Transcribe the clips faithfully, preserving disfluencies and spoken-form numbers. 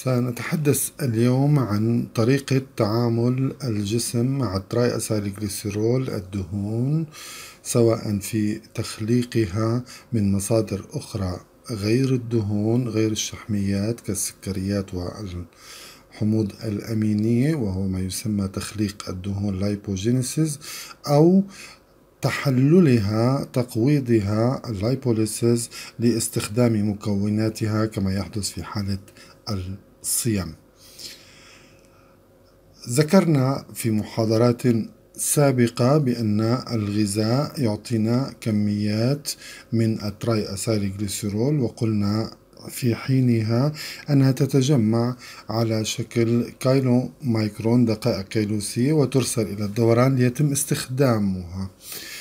سنتحدث اليوم عن طريقة تعامل الجسم مع التراي أسايلجليسيرول الدهون، سواء في تخليقها من مصادر أخرى غير الدهون، غير الشحميات كالسكريات والحموض الأمينية، وهو ما يسمى تخليق الدهون Lipogenesis، أو تحللها تقويضها اللايبوليسيس لاستخدام مكوناتها كما يحدث في حالة الصيام. ذكرنا في محاضرات سابقة بأن الغذاء يعطينا كميات من التراي أسايلجليسيرول، وقلنا في حينها أنها تتجمع على شكل كيلو مايكرون دقائق كيلوسية وترسل إلى الدوران ليتم استخدامها.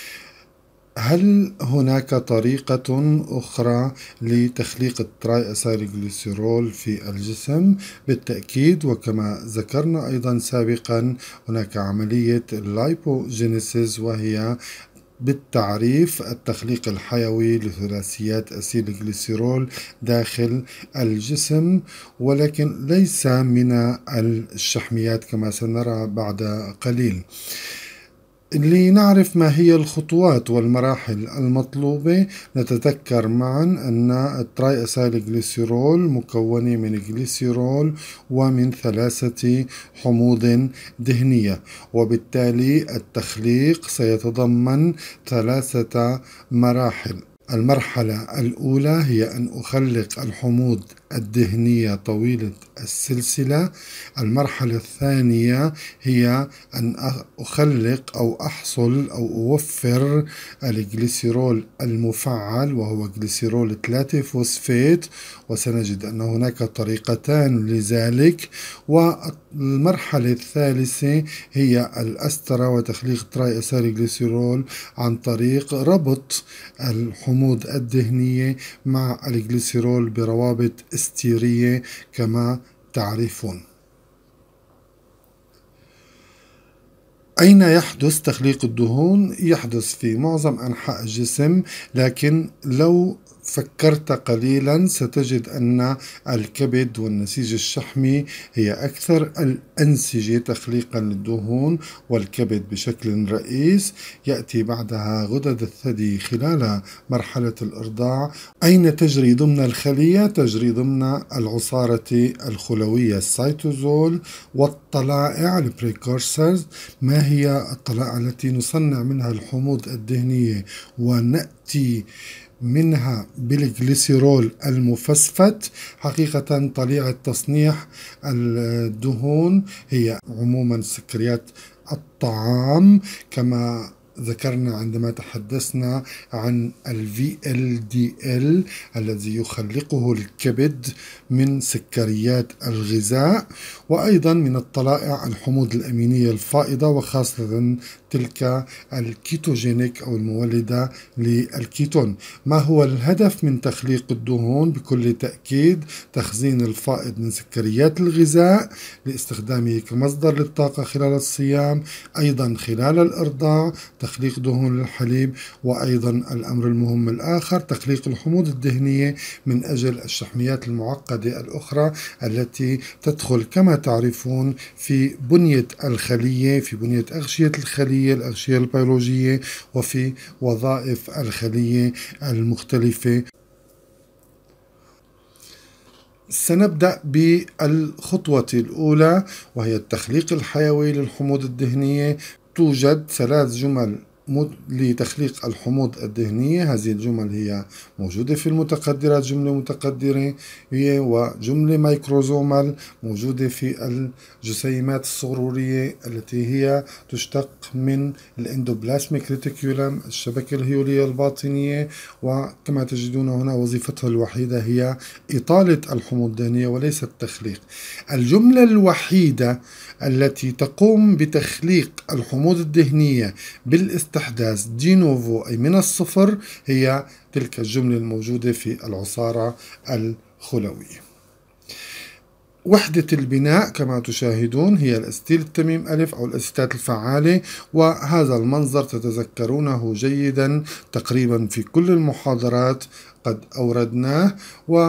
هل هناك طريقة أخرى لتخليق التراي أسايلجليسيرول في الجسم؟ بالتأكيد، وكما ذكرنا أيضا سابقا هناك عملية اللايبوجينيسيس، وهي بالتعريف التخليق الحيوي لثلاثيات أسيلجليسيرول داخل الجسم، ولكن ليس من الشحميات كما سنرى بعد قليل. لنعرف ما هي الخطوات والمراحل المطلوبة، نتذكر معا أن التراي أسايلجليسيرول مكونة من جليسيرول ومن ثلاثة حموض دهنية، وبالتالي التخليق سيتضمن ثلاثة مراحل. المرحلة الأولى هي أن أخلق الحموض الدهنية طويلة السلسلة. المرحلة الثانية هي أن أخلق أو أحصل أو أوفر الجليسيرول المفعل، وهو جليسيرول ثلاثة فوسفات، وسنجد أن هناك طريقتان لذلك. والمرحلة الثالثة هي الأسترة وتخليق تراي أسايلجليسيرول عن طريق ربط الحموض الدهنية مع الجليسيرول بروابط استيرية كما تعرفون. أين يحدث تخليق الدهون؟ يحدث في معظم أنحاء الجسم، لكن لو فكرت قليلا ستجد أن الكبد والنسيج الشحمي هي أكثر الأنسجة تخليقا للدهون، والكبد بشكل رئيس. يأتي بعدها غدد الثدي خلال مرحلة الإرضاع. أين تجري ضمن الخلية؟ تجري ضمن العصارة الخلوية السيتوزول، والطلائع البريكورسرز. ما هي الطلائع التي نصنع منها الحموض الدهنية ونأتي منها بالجليسيرول المفسفت؟ حقيقة طليعة تصنيع الدهون هي عموما سكريات الطعام، كما ذكرنا عندما تحدثنا عن ال في إل دي إل الذي يخلقه الكبد من سكريات الغذاء، وأيضا من الطلائع الحموض الأمينية الفائضة، وخاصة تلك الكيتوجينيك أو المولدة للكيتون. ما هو الهدف من تخليق الدهون؟ بكل تأكيد تخزين الفائض من سكريات الغذاء لاستخدامه كمصدر للطاقة خلال الصيام، أيضا خلال الإرضاع تخليق دهون الحليب، وأيضا الأمر المهم الآخر تخليق الحموض الدهنية من أجل الشحميات المعقدة الأخرى التي تدخل كما تعرفون في بنية الخلية، في بنية أغشية الخلية، الأغشية البيولوجية، وفي وظائف الخلية المختلفة. سنبدأ بالخطوة الأولى، وهي التخليق الحيوي للحموض الدهنية. توجد ثلاث جمل لتخليق الحموض الدهنية. هذه الجمل هي موجودة في المتقدرات، جملة متقدرة وجملة مايكروزومال موجودة في الجسيمات الصغرورية التي هي تشتق من الاندوبلازميك ريتيكولم، الشبكة الهيولية الباطنية، وكما تجدون هنا وظيفتها الوحيدة هي إطالة الحموض الدهنية وليس التخليق. الجملة الوحيدة التي تقوم بتخليق الحموض الدهنية بالاستحداث دي نوفو أي من الصفر هي تلك الجملة الموجودة في العصارة الخلوية. وحدة البناء كما تشاهدون هي الأستيل التميم ألف أو الأستات الفعالة، وهذا المنظر تتذكرونه جيدا تقريبا في كل المحاضرات قد أوردناه. و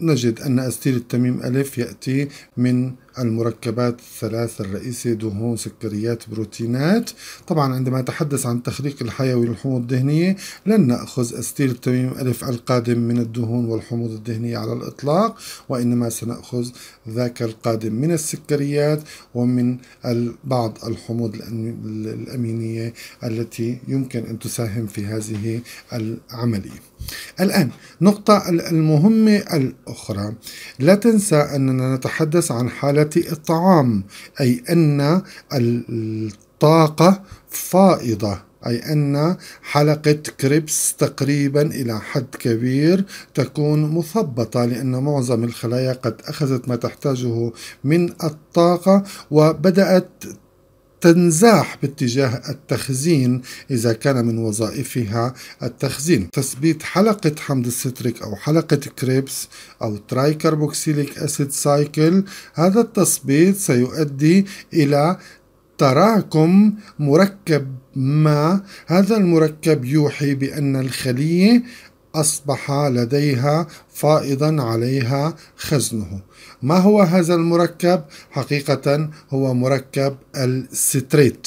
نجد أن أستيل التميم ألف يأتي من المركبات الثلاث الرئيسية: دهون، سكريات، بروتينات. طبعا عندما نتحدث عن التخليق الحيوي للحموض الدهنية لن نأخذ أستيل التميم ألف القادم من الدهون والحموض الدهنية على الإطلاق، وإنما سنأخذ ذاك القادم من السكريات ومن بعض الحموض الأمينية التي يمكن أن تساهم في هذه العملية. الآن نقطة المهمة الأخرى، لا تنسى أننا نتحدث عن حالة الطعام، أي أن الطاقة فائضة، أي أن حلقة كريبس تقريبا إلى حد كبير تكون مثبطة، لأن معظم الخلايا قد أخذت ما تحتاجه من الطاقة وبدأت تنزاح باتجاه التخزين إذا كان من وظائفها التخزين. تثبيت حلقة حمض الستريك أو حلقة كريبس أو تراي كربوكسيليك أسيد سايكل، هذا التثبيت سيؤدي إلى تراكم مركب ما. هذا المركب يوحي بأن الخلية أصبح لديها فائضا عليها خزنه. ما هو هذا المركب؟ حقيقة هو مركب الستريت.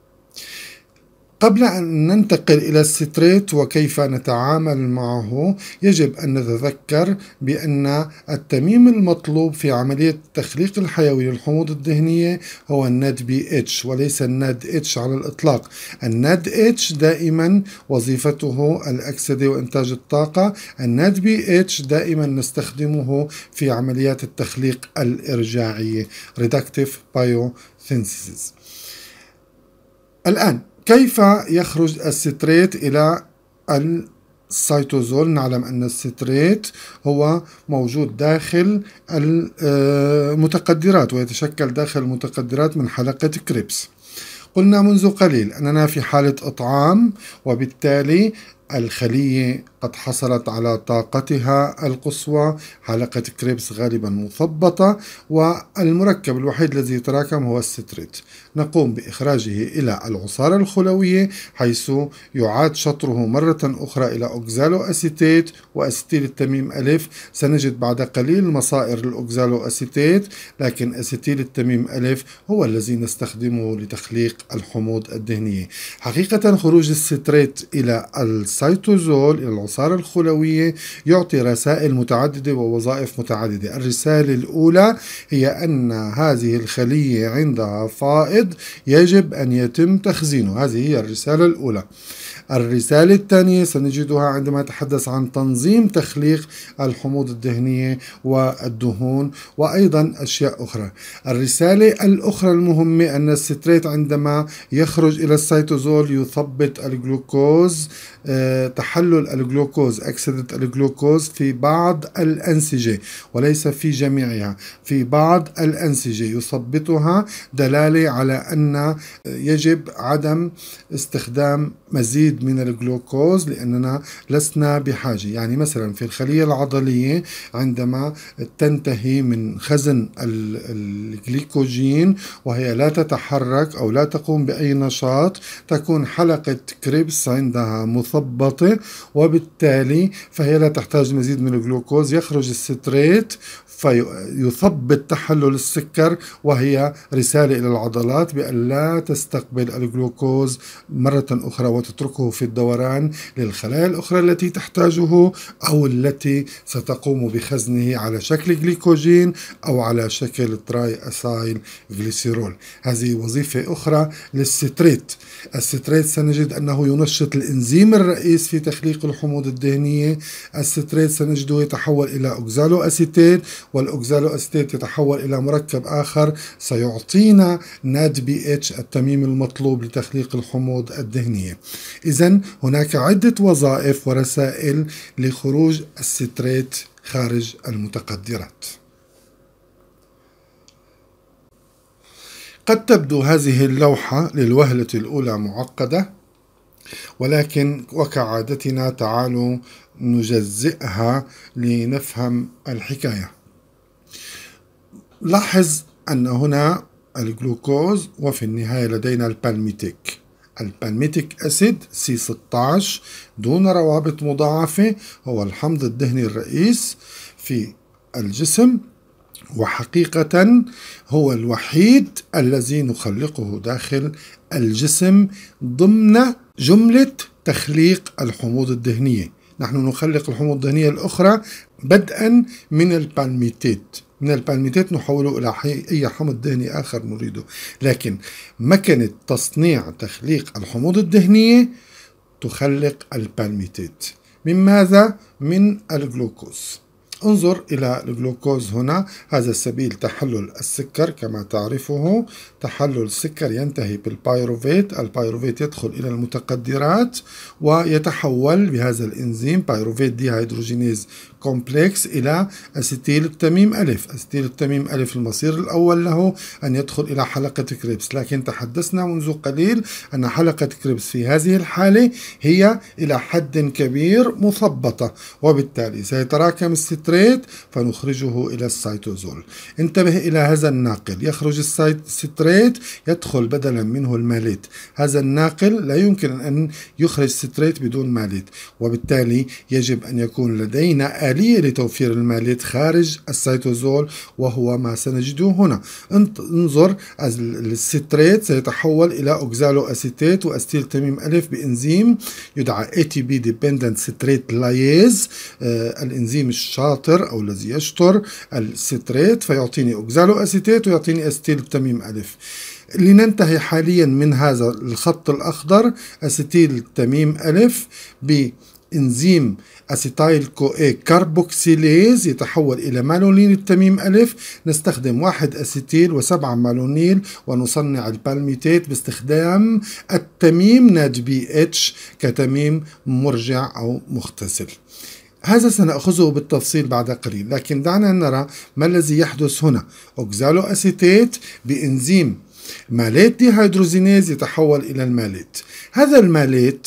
قبل أن ننتقل إلى الستريت وكيف نتعامل معه، يجب أن نتذكر بأن التميم المطلوب في عملية التخليق الحيوي للحموض الدهنية هو الناد بي اتش وليس الناد اتش على الإطلاق. الناد اتش دائما وظيفته الأكسدة وإنتاج الطاقة، الناد بي اتش دائما نستخدمه في عمليات التخليق الإرجاعية Reductive Biosynthesis. الآن كيف يخرج الستريت إلى السيتوزول؟ نعلم أن الستريت هو موجود داخل المتقدرات ويتشكل داخل المتقدرات من حلقة كريبس. قلنا منذ قليل أننا في حالة إطعام، وبالتالي الخلية قد حصلت على طاقتها القصوى، حلقة كريبس غالبا مثبطة، والمركب الوحيد الذي يتراكم هو الستريت. نقوم بإخراجه إلى العصارة الخلوية حيث يعاد شطره مرة أخرى إلى أوكزالو أسيتيت وأسيتيل التميم ألف. سنجد بعد قليل مصائر للأوكزالو أسيتيت، لكن أسيتيل التميم ألف هو الذي نستخدمه لتخليق الحموض الدهنية. حقيقة خروج الستريت إلى السيتوزول إلى العصارة الخلوية يعطي رسائل متعددة ووظائف متعددة. الرسالة الأولى هي أن هذه الخلية عندها فائض يجب أن يتم تخزينه، هذه هي الرسالة الأولى. الرسالة الثانية سنجدها عندما نتحدث عن تنظيم تخليق الحموض الدهنية والدهون وأيضا أشياء أخرى. الرسالة الأخرى المهمة أن الستريت عندما يخرج إلى السيتوزول يثبط الجلوكوز، أه تحلل الجلوكوز، أكسدة الجلوكوز في بعض الأنسجة وليس في جميعها، في بعض الأنسجة يثبطها، دلالة على أن يجب عدم استخدام مزيد من الجلوكوز لأننا لسنا بحاجة. يعني مثلا في الخلية العضلية عندما تنتهي من خزن الجليكوجين وهي لا تتحرك أو لا تقوم بأي نشاط، تكون حلقة كريبس عندها مثبطة، وبالتالي فهي لا تحتاج مزيد من الجلوكوز. يخرج الستريت فيثبت تحلل السكر، وهي رسالة إلى العضلات بأن لا تستقبل الجلوكوز مرة أخرى وتتركه في الدوران للخلايا الأخرى التي تحتاجه أو التي ستقوم بخزنه على شكل جليكوجين أو على شكل تراي أسايل جليسيرول. هذه وظيفة أخرى للستريت. الستريت سنجد أنه ينشط الإنزيم الرئيس في تخليق الحموض الدهنية. الستريت سنجده يتحول إلى أوكزالو أسيتيت، والأوكزالو أسيتيت يتحول إلى مركب آخر سيعطينا ناد بي اتش التميم المطلوب لتخليق الحموض الدهنية. إذن هناك عدة وظائف ورسائل لخروج الستريت خارج المتقدرات. قد تبدو هذه اللوحة للوهلة الأولى معقدة، ولكن وكعادتنا تعالوا نجزئها لنفهم الحكاية. لاحظ أن هنا الجلوكوز وفي النهاية لدينا البالميتيك. البالميتيك أسيد سي ستة عشر دون روابط مضاعفة هو الحمض الدهني الرئيس في الجسم، وحقيقة هو الوحيد الذي نخلقه داخل الجسم ضمن جملة تخليق الحموض الدهنية. نحن نخلق الحموض الدهنية الأخرى بدءا من البالميتات، من البالميتات نحوله إلى أي حمض دهني آخر نريده، لكن مكنة تصنيع تخليق الحموض الدهنية تخلق البالميتات. من ماذا؟ من الجلوكوز. انظر إلى الجلوكوز هنا، هذا سبيل تحلل السكر كما تعرفه. تحلل السكر ينتهي بالبيروفيت، البيروفيت يدخل إلى المتقدرات ويتحول بهذا الإنزيم بيروفيت دي هيدروجينيز كومبلكس إلى أسيتيل التميم ألف. أسيتيل التميم ألف المصير الأول له أن يدخل إلى حلقة كريبس، لكن تحدثنا منذ قليل أن حلقة كريبس في هذه الحالة هي إلى حد كبير مثبطة، وبالتالي سيتراكم الستريت فنخرجه إلى السيتوزول. انتبه إلى هذا الناقل، يخرج الستريت يدخل بدلا منه الماليت. هذا الناقل لا يمكن أن يخرج ستريت بدون ماليت، وبالتالي يجب أن يكون لدينا آلية لتوفير الماليت خارج السيتوزول، وهو ما سنجده هنا. انظر، الستريت سيتحول إلى أوكزالو أسيتيت وأستيل تميم ألف بإنزيم يدعى إيه تي بي Dependent Citrate Lyase، آه الإنزيم الشاطر أو الذي يشطر الستريت، فيعطيني أوكزالو أسيتيت ويعطيني أستيل تميم ألف. لننتهي حاليا من هذا الخط الأخضر، أسيتيل تميم ألف بإنزيم أسيتايل كو كاربوكسيليز يتحول إلى مالونيل التميم ألف. نستخدم واحد أسيتيل وسبعة مالونيل ونصنع البالميتات باستخدام التميم ناد بي اتش كتميم مرجع أو مغتسل. هذا سنأخذه بالتفصيل بعد قليل، لكن دعنا نرى ما الذي يحدث هنا. أوكزالو أسيتيت بإنزيم ماليت دي هيدروزينيز يتحول إلى الماليت. هذا الماليت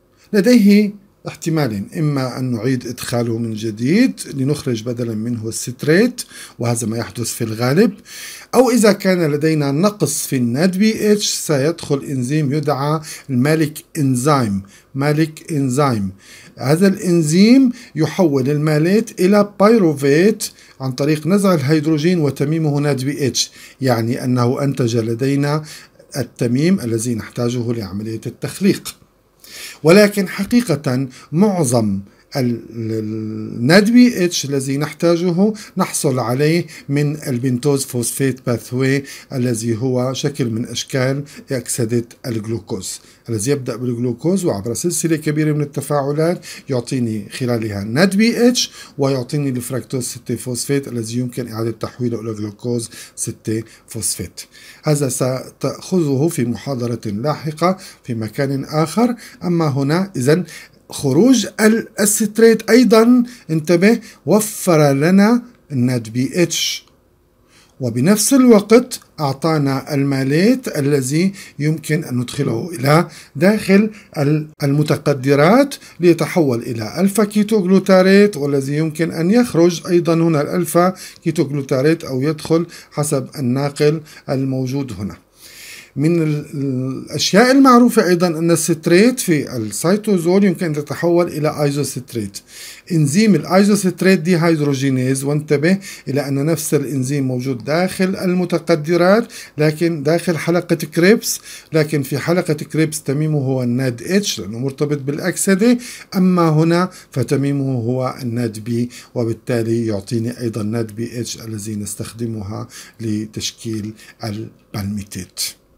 لديه احتمالين، إما أن نعيد إدخاله من جديد لنخرج بدلا منه الستريت، وهذا ما يحدث في الغالب، أو إذا كان لدينا نقص في الناد بي اتش سيدخل إنزيم يدعى المالك إنزيم مالك إنزيم. هذا الإنزيم يحول الماليت إلى بايروفيت عن طريق نزع الهيدروجين وتميمه ناد بي اتش، يعني أنه أنتج لدينا التميم الذي نحتاجه لعملية التخليق. ولكن حقيقة معظم الناد بي اتش الذي نحتاجه نحصل عليه من البنتوز فوسفات باثوي الذي هو شكل من أشكال أكسدة الجلوكوز، الذي يبدأ بالجلوكوز وعبر سلسلة كبيرة من التفاعلات يعطيني خلالها ناد بي اتش ويعطيني الفركتوز ستة فوسفات الذي يمكن إعادة تحويله إلى جلوكوز ستة فوسفات. هذا ستأخذه في محاضرة لاحقة في مكان آخر. أما هنا إذن خروج الستريت أيضا انتبه وفر لنا الناد بي اتش، وبنفس الوقت أعطانا الماليت الذي يمكن أن ندخله إلى داخل المتقدرات ليتحول إلى ألفا كيتوغلوتاريت، والذي يمكن أن يخرج أيضا هنا الألفا كيتوغلوتاريت أو يدخل حسب الناقل الموجود هنا. من الأشياء المعروفة أيضا أن الستريت في السيتوزول يمكن أن تتحول إلى أيزوستريت. إنزيم الأيزوستريت دي هيدروجينيز، وانتبه إلى أن نفس الإنزيم موجود داخل المتقدرات لكن داخل حلقة كريبس، لكن في حلقة كريبس تميمه هو الناد اتش لأنه مرتبط بالأكسدة، أما هنا فتميمه هو الناد بي، وبالتالي يعطيني أيضا ناد بي اتش الذي نستخدمها لتشكيل البالميتات.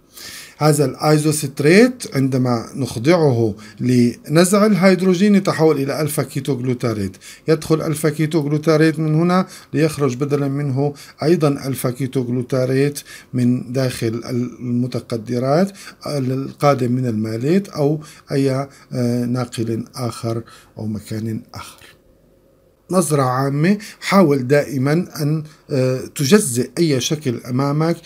هذا الايزوستريت عندما نخضعه لنزع الهيدروجين يتحول إلى ألفا كيتوغلوتاريت، يدخل ألفا كيتوغلوتاريت من هنا ليخرج بدلا منه أيضا ألفا كيتوغلوتاريت من داخل المتقدرات القادم من الماليت أو أي ناقل آخر أو مكان آخر. نظرة عامة، حاول دائما أن تجزئ أي شكل أمامك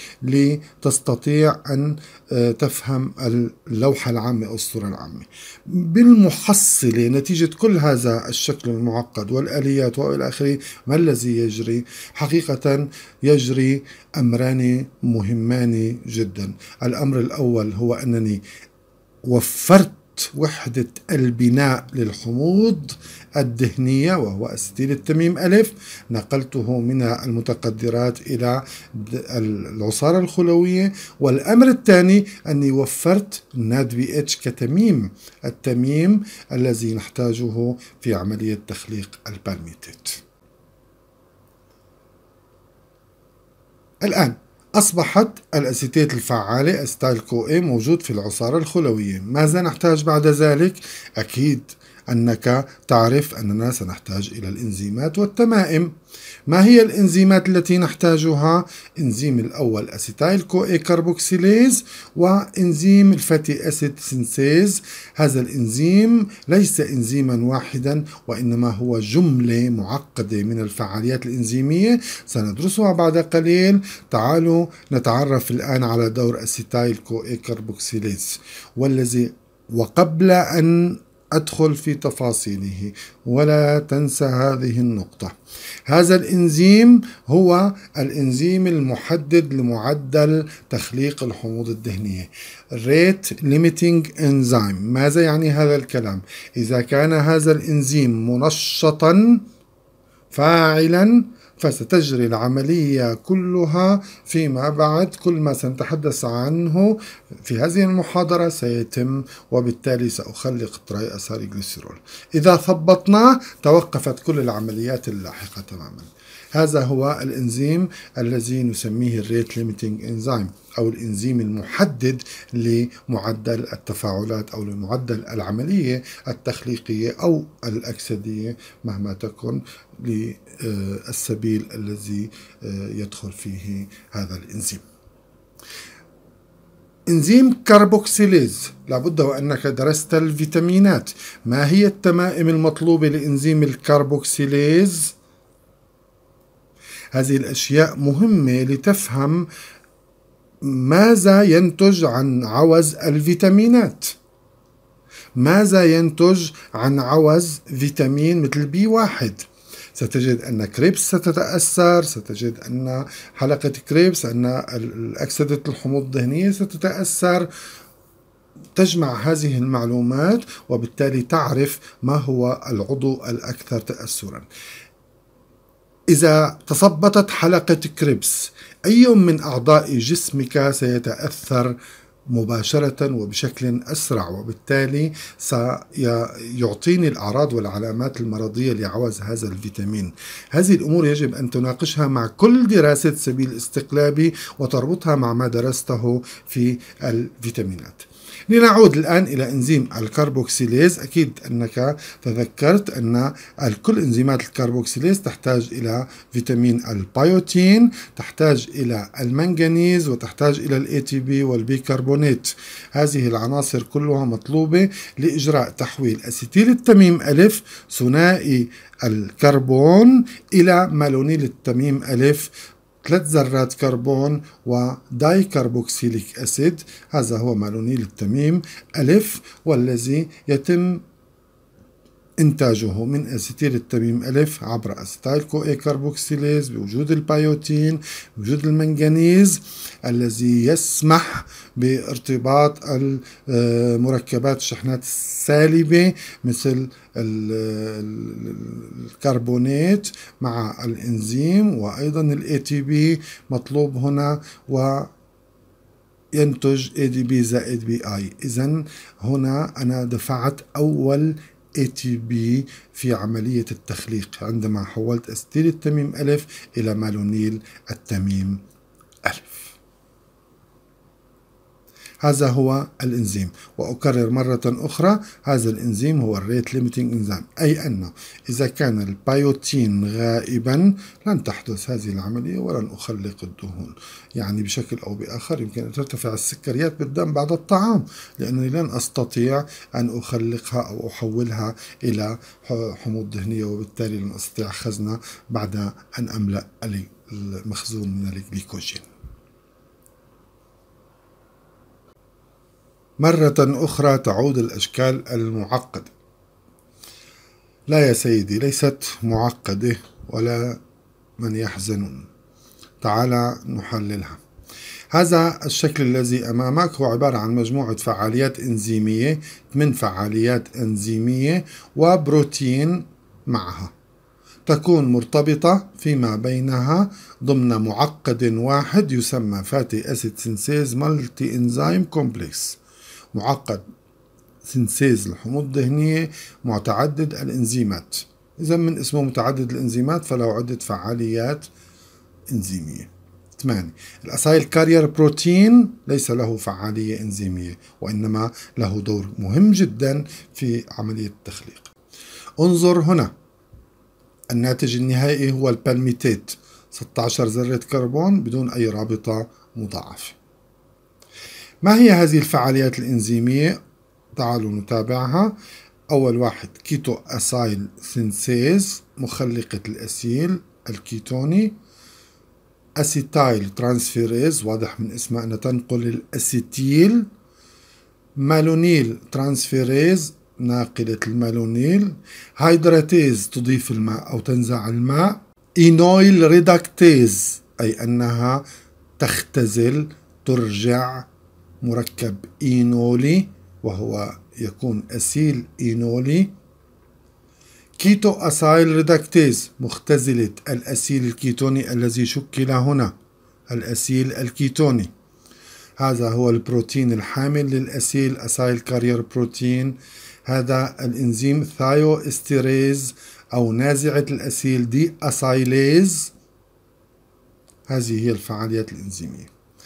لتستطيع أن تفهم اللوحة العامة أو الصورة العامة. بالمحصلة نتيجة كل هذا الشكل المعقد والآليات وإلى آخره، ما الذي يجري؟ حقيقة يجري أمران مهمان جدا. الأمر الأول هو أنني وفرت ضبط وحدة البناء للحموض الدهنية وهو أسيتيل التميم ألف، نقلته من المتقدرات إلى العصارة الخلوية. والأمر الثاني أني وفرت ناد بي اتش كتميم التميم الذي نحتاجه في عملية تخليق البالميتات. الآن أصبحت الأسيتات الفعالة أسيتايل كو إيه موجود في العصارة الخلوية. ماذا نحتاج بعد ذلك؟ أكيد أنك تعرف أننا سنحتاج إلى الإنزيمات والتمائم. ما هي الإنزيمات التي نحتاجها؟ إنزيم الأول أسيتايل كو إيه كربوكسيليز، وإنزيم الفاتي أسيد سينسيز. هذا الإنزيم ليس إنزيما واحدا، وإنما هو جملة معقدة من الفعاليات الإنزيمية سندرسها بعد قليل. تعالوا نتعرف الآن على دور أسيتايل كو إيه كربوكسيليز، والذي وقبل أن أدخل في تفاصيله ولا تنسى هذه النقطة، هذا الإنزيم هو الإنزيم المحدد لمعدل تخليق الحموض الدهنية Rate Limiting Enzyme. ماذا يعني هذا الكلام؟ إذا كان هذا الإنزيم منشطا فاعلا فستجري العملية كلها فيما بعد. كل ما سنتحدث عنه في هذه المحاضرة سيتم، وبالتالي سأخلق تراي أساريغليسيرول. إذا ثبطناه توقفت كل العمليات اللاحقة تماما. هذا هو الإنزيم الذي نسميه الريت ليميتنج إنزيم، أو الإنزيم المحدد لمعدل التفاعلات أو لمعدل العملية التخليقية أو الأكسدية مهما تكن للسبيل الذي يدخل فيه هذا الإنزيم. إنزيم كربوكسيليز، لابد وأنك درست الفيتامينات. ما هي التمائم المطلوبة لإنزيم الكربوكسيليز؟ هذه الأشياء مهمة لتفهم ماذا ينتج عن عوز الفيتامينات. ماذا ينتج عن عوز فيتامين مثل بي واحد؟ ستجد أن كريبس ستتأثر، ستجد أن حلقة كريبس، أن الأكسدة الحموض الدهنية ستتأثر. تجمع هذه المعلومات وبالتالي تعرف ما هو العضو الأكثر تأثرا. إذا تثبطت حلقة كريبس، أي من أعضاء جسمك سيتأثر مباشرة وبشكل أسرع، وبالتالي سيعطيني الأعراض والعلامات المرضية لعوز هذا الفيتامين. هذه الأمور يجب أن تناقشها مع كل دراسة سبيل استقلابي وتربطها مع ما درسته في الفيتامينات. لنعود الآن إلى إنزيم الكربوكسيليز. أكيد أنك تذكرت أن كل إنزيمات الكربوكسيليز تحتاج إلى فيتامين البيوتين، تحتاج إلى المنغنيز، وتحتاج إلى الاي تي بي والبيكربونات. هذه العناصر كلها مطلوبة لإجراء تحويل أسيتيل التميم ألف ثنائي الكربون إلى مالونيل التميم ألف ثلاث ذرات كربون وداي كربوكسيليك أسيد. هذا هو مالونيل التميم ألف، والذي يتم إنتاجه من أسيتيل التميم ألف عبر أسيتايل كو إيه كربوكسيليز بوجود البيوتين، بوجود المنغنيز الذي يسمح بارتباط المركبات الشحنات السالبة مثل الكربونات مع الإنزيم، وأيضا الاي تي بي مطلوب هنا، وينتج اي دي بي زائد بي اي. إذن هنا أنا دفعت أول اي تي بي في عملية التخليق عندما حولت أسيتيل التميم ألف إلى مالونيل التميم ألف. هذا هو الإنزيم، وأكرر مرة أخرى هذا الإنزيم هو الريت ليميتنج إنزيم، أي أنه إذا كان البيوتين غائبا لن تحدث هذه العملية ولن أخلق الدهون. يعني بشكل أو بآخر يمكن أن ترتفع السكريات بالدم بعد الطعام، لأنني لن أستطيع أن أخلقها أو أحولها إلى حموض دهنية، وبالتالي لن أستطيع خزنها بعد أن أملأ المخزون من الجليكوجين. مرة أخرى تعود الأشكال المعقدة. لا يا سيدي، ليست معقدة ولا من يحزنون. تعال نحللها. هذا الشكل الذي أمامك هو عبارة عن مجموعة فعاليات إنزيمية، من فعاليات إنزيمية وبروتين معها، تكون مرتبطة فيما بينها ضمن معقد واحد يسمى فاتي أسيد سينسيز مالتي إنزيم كومبلكس، معقد سينسيز الحموض الدهنية متعدد الإنزيمات. إذا من اسمه متعدد الإنزيمات فله عدة فعاليات إنزيمية. ثمانية، الأسايل كارير بروتين ليس له فعالية إنزيمية، وإنما له دور مهم جدا في عملية التخليق. انظر هنا، الناتج النهائي هو البالميتيت، ستة عشر ذرة كربون بدون أي رابطة مضاعفة. ما هي هذه الفعاليات الإنزيمية؟ تعالوا نتابعها. أول واحد كيتو أسايل سينسيز، مخلقة الأسيل الكيتوني. أسيتايل ترانسفيريز، واضح من اسمها أنها تنقل الأسيتيل. مالونيل ترانسفيريز، ناقلة المالونيل. هيدراتيز، تضيف الماء أو تنزع الماء. إينويل ريدكتيز، أي أنها تختزل ترجع مركب إينولي وهو يكون أسيل إينولي. كيتو أسايل ريدكتيز، مختزلة الأسيل الكيتوني الذي شكل هنا، الأسيل الكيتوني. هذا هو البروتين الحامل للأسيل أسايل كارير بروتين. هذا الإنزيم ثايو استيريز أو نازعة الأسيل دي أسايليز. هذه هي الفعاليات الإنزيمية.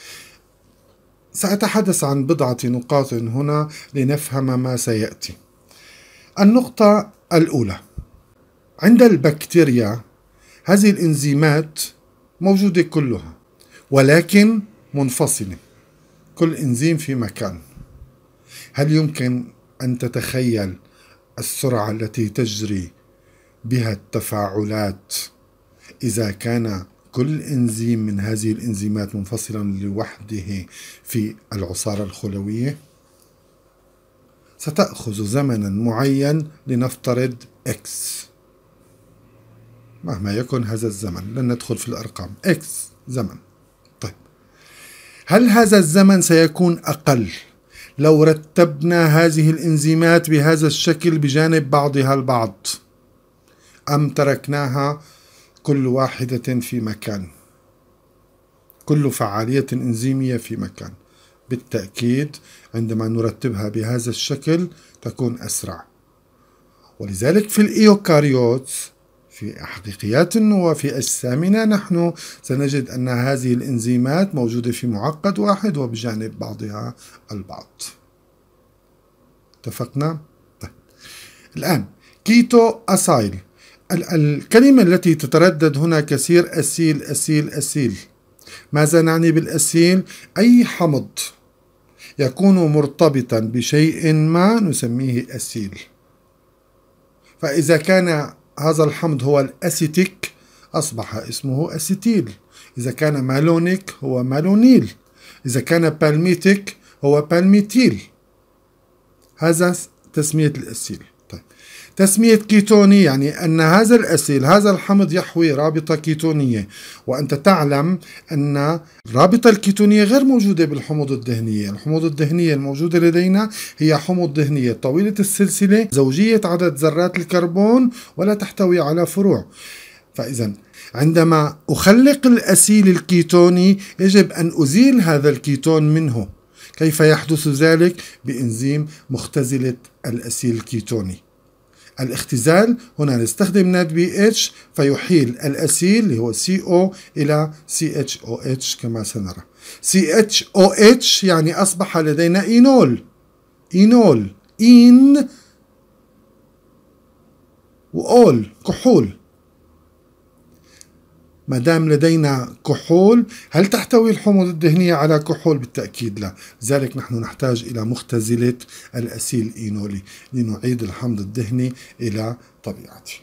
سأتحدث عن بضعة نقاط هنا لنفهم ما سيأتي. النقطة الأولى، عند البكتيريا هذه الإنزيمات موجودة كلها ولكن منفصلة، كل إنزيم في مكان. هل يمكن أن تتخيل السرعة التي تجري بها التفاعلات إذا كان كل إنزيم من هذه الإنزيمات منفصلا لوحده في العصارة الخلوية؟ ستأخذ زمنا معين، لنفترض X، مهما يكن هذا الزمن، لن ندخل في الأرقام، X زمن. طيب، هل هذا الزمن سيكون أقل لو رتبنا هذه الإنزيمات بهذا الشكل بجانب بعضها البعض، أم تركناها كل واحدة في مكان، كل فعالية إنزيمية في مكان؟ بالتأكيد عندما نرتبها بهذا الشكل تكون أسرع. ولذلك في الإيوكاريوت، في حقيقيات النواة، في أجسامنا نحن سنجد أن هذه الإنزيمات موجودة في معقد واحد وبجانب بعضها البعض. اتفقنا؟ طيب. الآن كيتو أسايل، الكلمة التي تتردد هنا كثير، أسيل أسيل أسيل. ماذا نعني بالأسيل؟ أي حمض يكون مرتبطا بشيء ما نسميه أسيل. فإذا كان هذا الحمض هو الأسيتيك أصبح اسمه أسيتيل. إذا كان مالونيك هو مالونيل. إذا كان بالميتيك هو بالميتيل. هذا تسمية الأسيل. طيب. تسمية كيتوني يعني أن هذا الأسيل، هذا الحمض يحوي رابطة كيتونية، وأنت تعلم أن الرابطة الكيتونية غير موجودة بالحموض الدهنية. الحموض الدهنية الموجودة لدينا هي حموض دهنية طويلة السلسلة، زوجية عدد ذرات الكربون، ولا تحتوي على فروع. فإذا عندما أخلق الأسيل الكيتوني يجب أن أزيل هذا الكيتون منه. كيف يحدث ذلك؟ بإنزيم مختزلة الأسيل الكيتوني. الاختزال هنا نستخدم ناد بي اتش فيحيل الأسيل اللي هو سي او إلى سي اتش او اتش كما سنرى. سي اتش او اتش يعني أصبح لدينا إينول، إينول إين وأول كحول. ما دام لدينا كحول، هل تحتوي الحموض الدهنية على كحول؟ بالتأكيد لا. لذلك نحن نحتاج إلى مختزلة الأسيل إينولي لنعيد الحمض الدهني إلى طبيعته.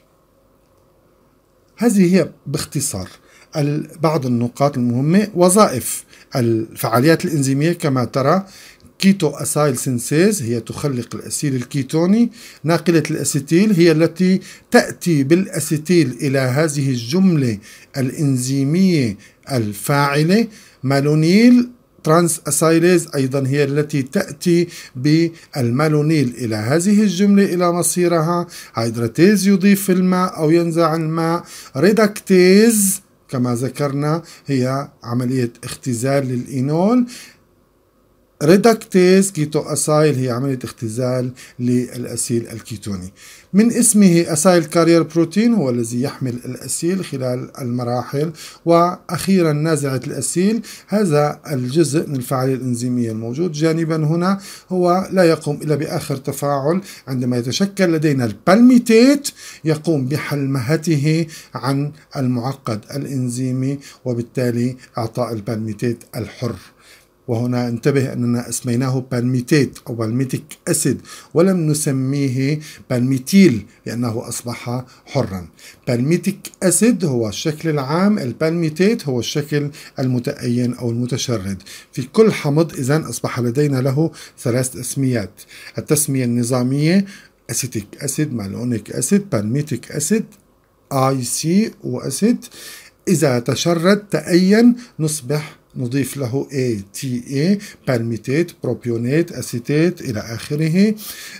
هذه هي باختصار بعض النقاط المهمة. وظائف الفعاليات الإنزيمية كما ترى، كيتو أسايل سينسيز هي تخلق الأسيل الكيتوني. ناقلة الأسيتيل هي التي تأتي بالأسيتيل إلى هذه الجملة الإنزيمية الفاعلة. مالونيل ترانس أسايليز أيضا هي التي تأتي بالمالونيل إلى هذه الجملة إلى مصيرها. هيدراتيز يضيف الماء أو ينزع الماء. ريدكتيز كما ذكرنا هي عملية اختزال للإينول. ريدكتيز كيتو أسايل هي عملية اختزال للأسيل الكيتوني. من اسمه أسايل كارير بروتين هو الذي يحمل الأسيل خلال المراحل. وأخيرا نازعة الأسيل هذا الجزء من الفعالية الإنزيمية الموجود جانبا هنا هو لا يقوم إلا بآخر تفاعل عندما يتشكل لدينا البالميتيت يقوم بحلمهته عن المعقد الإنزيمي وبالتالي إعطاء البالميتيت الحر. وهنا انتبه أننا اسميناه بالميتيت أو بالميتيك أسيد ولم نسميه بالميتيل لأنه أصبح حرا. بالميتيك أسيد هو الشكل العام، البالميتيت هو الشكل المتأين أو المتشرد في كل حمض. إذن أصبح لدينا له ثلاث تسميات. التسمية النظامية أسيتيك أسيد، مالونيك أسيد، بالميتيك أسيد، آي سي وأسيد. إذا تشرد تأين نصبح نضيف له A T A بالميتيت، بروبيونيت، أسيتيت إلى آخره.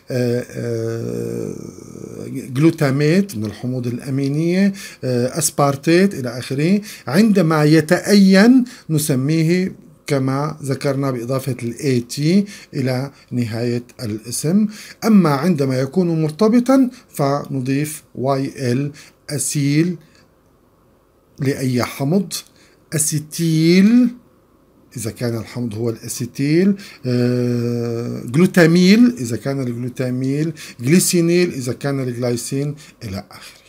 جلوتاميت من الحموض الأمينية، أسبارتيت إلى آخره. عندما يتأين نسميه كما ذكرنا بإضافة ال A T إلى نهاية الاسم. أما عندما يكون مرتبطا فنضيف Y L أسيل لأي حمض، أسيتيل إذا كان الحمض هو الأسيتيل، آه، جلوتاميل إذا كان الجلوتاميل، جليسينيل إذا كان الجلايسين إلى آخره.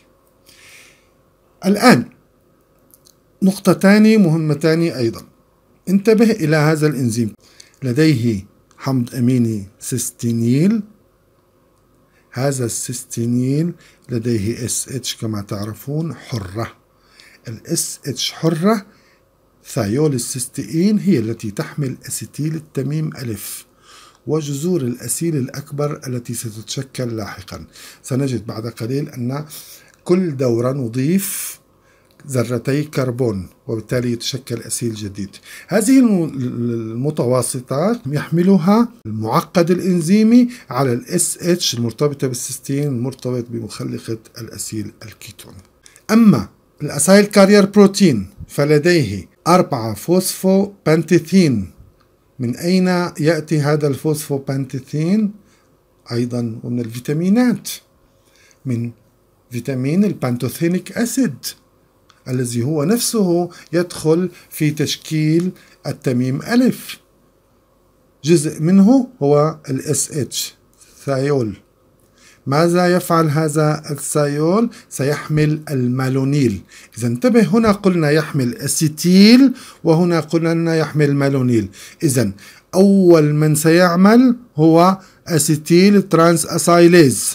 الآن نقطتان مهمتان أيضا. انتبه إلى هذا الإنزيم لديه حمض أميني سيستينيل. هذا السيستينيل لديه إس إتش كما تعرفون حرة. الإس إتش حرة ثايول السيستئين هي التي تحمل أسيتيل التميم ألف وجذور الأسيل الأكبر التي ستتشكل لاحقا. سنجد بعد قليل أن كل دورة نضيف ذرتي كربون وبالتالي يتشكل أسيل جديد. هذه المتواسطات يحملها المعقد الإنزيمي على الإس إتش المرتبطة بالسيستين المرتبط بمخلقة الأسيل الكيتوني. أما الأسايل كارير بروتين فلديه أربعة فوسفو بانتيثين. من أين يأتي هذا الفوسفو بانتيثين؟ أيضا من الفيتامينات، من فيتامين البانتوثينيك أسيد الذي هو نفسه يدخل في تشكيل التميم ألف. جزء منه هو الاس اتش ثايول. ماذا يفعل هذا الثايول؟ سيحمل المالونيل. إذا انتبه، هنا قلنا يحمل أسيتيل وهنا قلنا يحمل مالونيل. إذا أول من سيعمل هو أسيتيل ترانس أسايليز،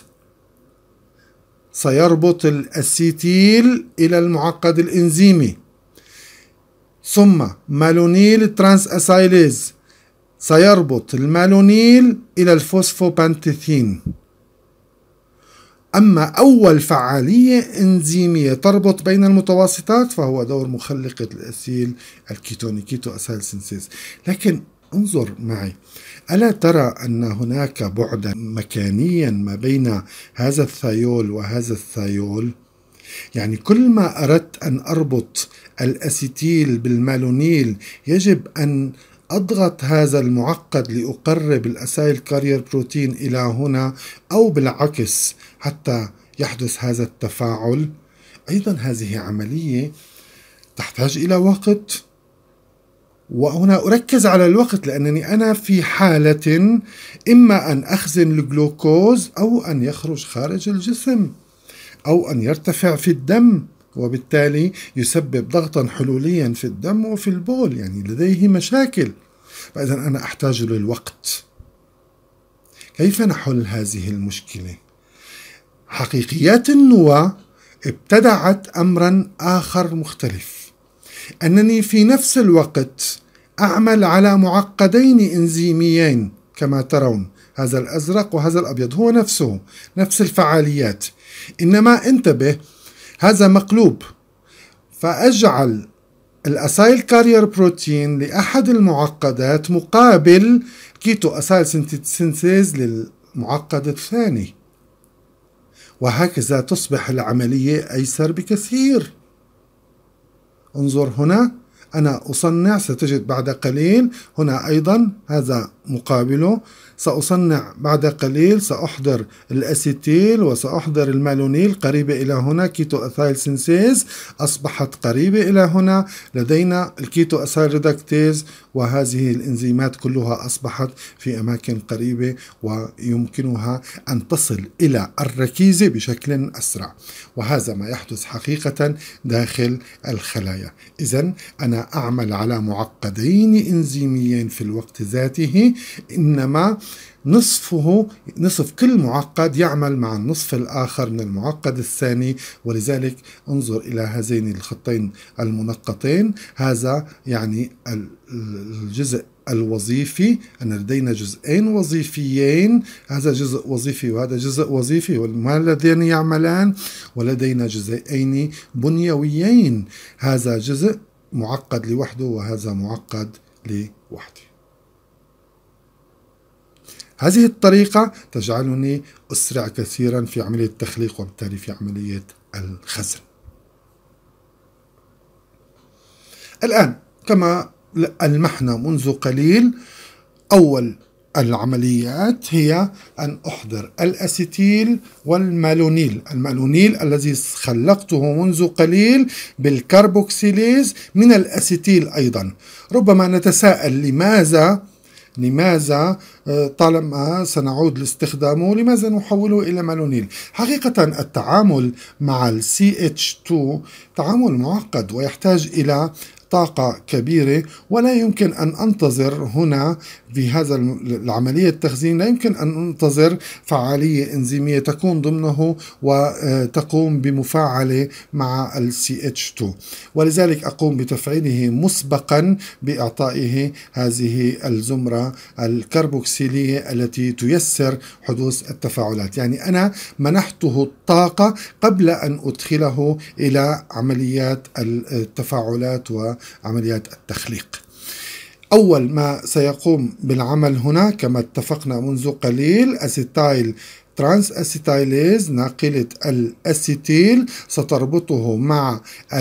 سيربط الأسيتيل إلى المعقد الإنزيمي. ثم مالونيل ترانس أسايليز سيربط المالونيل إلى الفوسفوبانتيثين. أما أول فعالية إنزيمية تربط بين المتواسطات فهو دور مخلقة الأسيل الكيتوني، كيتو أسايل سينسيز. لكن انظر معي، ألا ترى أن هناك بعدا مكانيا ما بين هذا الثايول وهذا الثايول؟ يعني كل ما أردت أن أربط الأسيتيل بالمالونيل يجب أن أضغط هذا المعقد لأقرب الأسايل كارير بروتين إلى هنا، أو بالعكس حتى يحدث هذا التفاعل. أيضا هذه عملية تحتاج إلى وقت، وهنا أركز على الوقت لأنني أنا في حالة إما أن أخزن الجلوكوز أو أن يخرج خارج الجسم أو أن يرتفع في الدم، وبالتالي يسبب ضغطا حلوليا في الدم وفي البول، يعني لديه مشاكل. فإذا أنا أحتاج للوقت. كيف نحل هذه المشكلة؟ حقيقيات النواة ابتدعت أمرا آخر مختلف، أنني في نفس الوقت أعمل على معقدين إنزيميين كما ترون، هذا الأزرق وهذا الأبيض هو نفسه نفس الفعاليات، إنما انتبه هذا مقلوب، فأجعل الأسايل كارير بروتين لأحد المعقدات مقابل كيتو أسايل سينثيز للمعقد الثاني، وهكذا تصبح العملية أيسر بكثير. انظر هنا، أنا أصنع، ستجد بعد قليل هنا أيضا هذا مقابله، سأصنع بعد قليل، سأحضر الأسيتيل وسأحضر المالونيل قريبة إلى هنا، كيتو أسايل سينثيز أصبحت قريبة إلى هنا، لدينا الكيتو أسايل ريدكتيز، وهذه الإنزيمات كلها أصبحت في أماكن قريبة ويمكنها أن تصل إلى الركيزة بشكل أسرع، وهذا ما يحدث حقيقة داخل الخلايا. إذن أنا أعمل على معقدين إنزيميين في الوقت ذاته، إنما نصفه نصف كل معقد يعمل مع النصف الآخر من المعقد الثاني، ولذلك انظر إلى هذين الخطين المنقطين، هذا يعني الجزء الوظيفي، أن لدينا جزئين وظيفيين، هذا جزء وظيفي وهذا جزء وظيفي، وما اللذين يعملان؟ ولدينا جزئين بنيويين، هذا جزء معقد لوحده وهذا معقد لوحده. هذه الطريقة تجعلني أسرع كثيرا في عملية التخليق وبالتالي في عملية الخزن. الآن كما ألمحنا منذ قليل، أول العمليات هي أن أحضر الأسيتيل والمالونيل، المالونيل الذي خلقته منذ قليل بالكربوكسيليز من الأسيتيل أيضا. ربما نتساءل لماذا لماذا طالما سنعود لاستخدامه لماذا نحوله إلى مالونيل؟ حقيقة التعامل مع ال سي إتش تو تعامل معقد ويحتاج إلى طاقة كبيرة، ولا يمكن أن أنتظر هنا بهذا العملية التخزين، لا يمكن أن أنتظر فعالية إنزيمية تكون ضمنه وتقوم بمفاعلة مع ال سي إتش تو، ولذلك أقوم بتفعيله مسبقا بإعطائه هذه الزمرة الكربوكسيلية التي تيسر حدوث التفاعلات. يعني أنا منحته الطاقة قبل أن أدخله إلى عمليات التفاعلات وعمليات التخليق. أول ما سيقوم بالعمل هنا كما اتفقنا منذ قليل، أسيتايل ترانس أسيتايليز ناقلة الأسيتيل ستربطه مع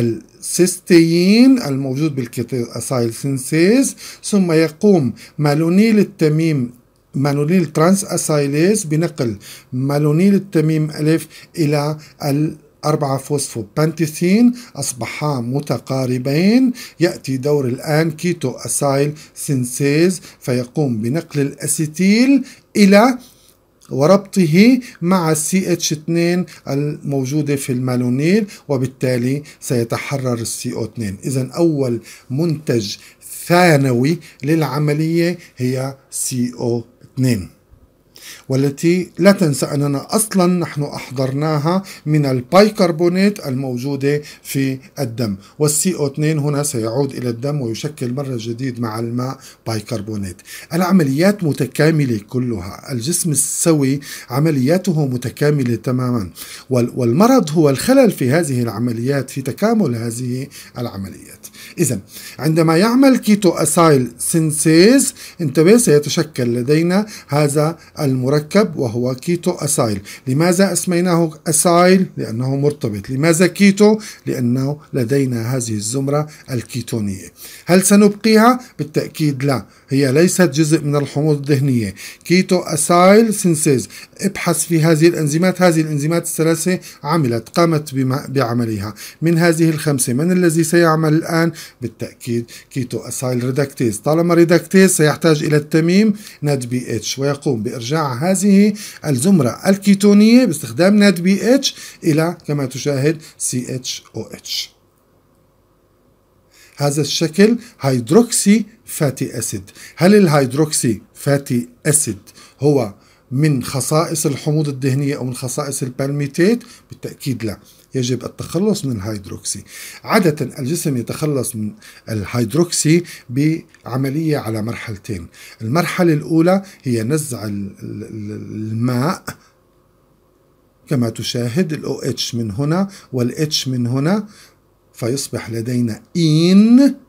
السيستين الموجود بالكيتو أسايل سينثيز، ثم يقوم مالونيل التميم مالونيل ترانس أسايليز بنقل مالونيل التميم ألف إلى ال أربعة فوسفوبانتيثين، أصبحا متقاربين. يأتي دور الآن كيتو أسايل سينثيز فيقوم بنقل الأسيتيل إلى وربطه مع السي اتش اثنين الموجودة في المالونيل، وبالتالي سيتحرر السي او اثنين. إذن أول منتج ثانوي للعملية هي سي او اثنين، والتي لا تنسى أننا أصلا نحن أحضرناها من البايكربونات الموجودة في الدم، والسي او اثنين هنا سيعود إلى الدم ويشكل مرة جديد مع الماء بايكربونات. العمليات متكاملة كلها، الجسم السوي عملياته متكاملة تماما، والمرض هو الخلل في هذه العمليات، في تكامل هذه العمليات. إذن عندما يعمل كيتو أسايل سينثيز انتبه سيتشكل لدينا هذا المركب وهو كيتو أسايل. لماذا اسميناه أسايل؟ لأنه مرتبط. لماذا كيتو؟ لأنه لدينا هذه الزمرة الكيتونية. هل سنبقيها؟ بالتأكيد لا، هي ليست جزء من الحموضة الدهنية. كيتو أسايل سينثيز، ابحث في هذه الأنزيمات، هذه الأنزيمات الثلاثة عملت قامت بعملها. من هذه الخمسة من الذي سيعمل الآن؟ بالتأكيد كيتو أسايل ريدكتيز. طالما ريدكتيز سيحتاج إلى التميم ناد بي اتش، ويقوم بإرجاع هذه الزمرة الكيتونية باستخدام ناد بي اتش إلى كما تشاهد سي اتش او اتش. هذا الشكل هيدروكسي فاتي أسيد. هل الهيدروكسي فاتي أسيد هو من خصائص الحموضة الدهنية أو من خصائص البالميتات؟ بالتأكيد لا، يجب التخلص من الهيدروكسي. عادة الجسم يتخلص من الهيدروكسي بعملية على مرحلتين. المرحلة الأولى هي نزع الماء كما تشاهد ال OH من هنا وال H من هنا، فيصبح لدينا إين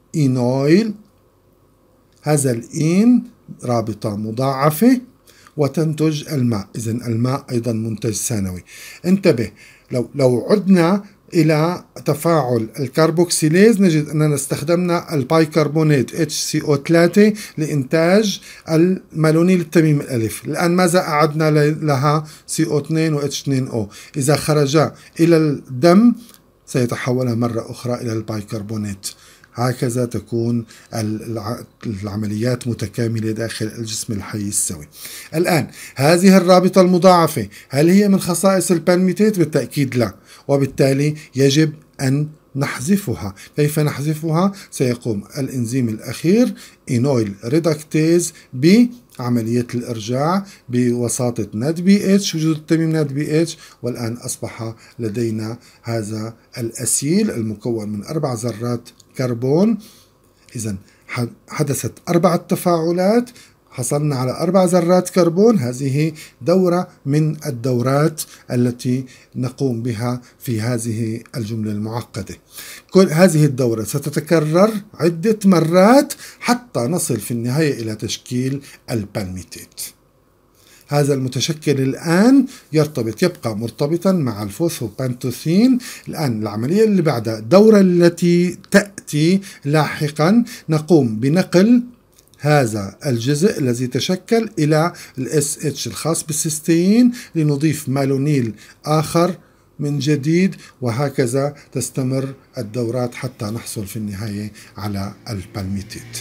إينويل، هذا الإين رابطة مضاعفة وتنتج الماء، إذن الماء أيضا منتج ثانوي. انتبه، لو لو عدنا إلى تفاعل الكربوكسيليز نجد أننا استخدمنا البايكربونات إتش سي أو ثلاثة لإنتاج المالونيل التميم الألف. الآن ماذا أعدنا لها؟ سي أو اثنين و إتش اثنين أو. إذا خرجا إلى الدم سيتحولها مرة أخرى إلى البايكربونات. هكذا تكون العمليات متكاملة داخل الجسم الحي السوي. الآن هذه الرابطة المضاعفة هل هي من خصائص البالميتات؟ بالتأكيد لا، وبالتالي يجب أن نحذفها. كيف نحذفها؟ سيقوم الإنزيم الأخير إينويل ريدكتيز بعملية الإرجاع بوساطة ناد بي اتش، وجود التميم ناد بي اتش، والآن أصبح لدينا هذا الأسيل المكون من أربع ذرات كربون. إذن حدثت أربعة تفاعلات، حصلنا على أربع ذرات كربون. هذه دورة من الدورات التي نقوم بها في هذه الجملة المعقدة. كل هذه الدورة ستتكرر عدة مرات حتى نصل في النهاية إلى تشكيل البالميتات. هذا المتشكل الآن يرتبط يبقى مرتبطا مع الفوسفوبانتوثين. الآن العملية اللي بعدها الدورة التي تأتي لاحقا نقوم بنقل هذا الجزء الذي تشكل إلى الاس اتش الخاص بالسيستين لنضيف مالونيل آخر من جديد، وهكذا تستمر الدورات حتى نحصل في النهاية على البالميتات.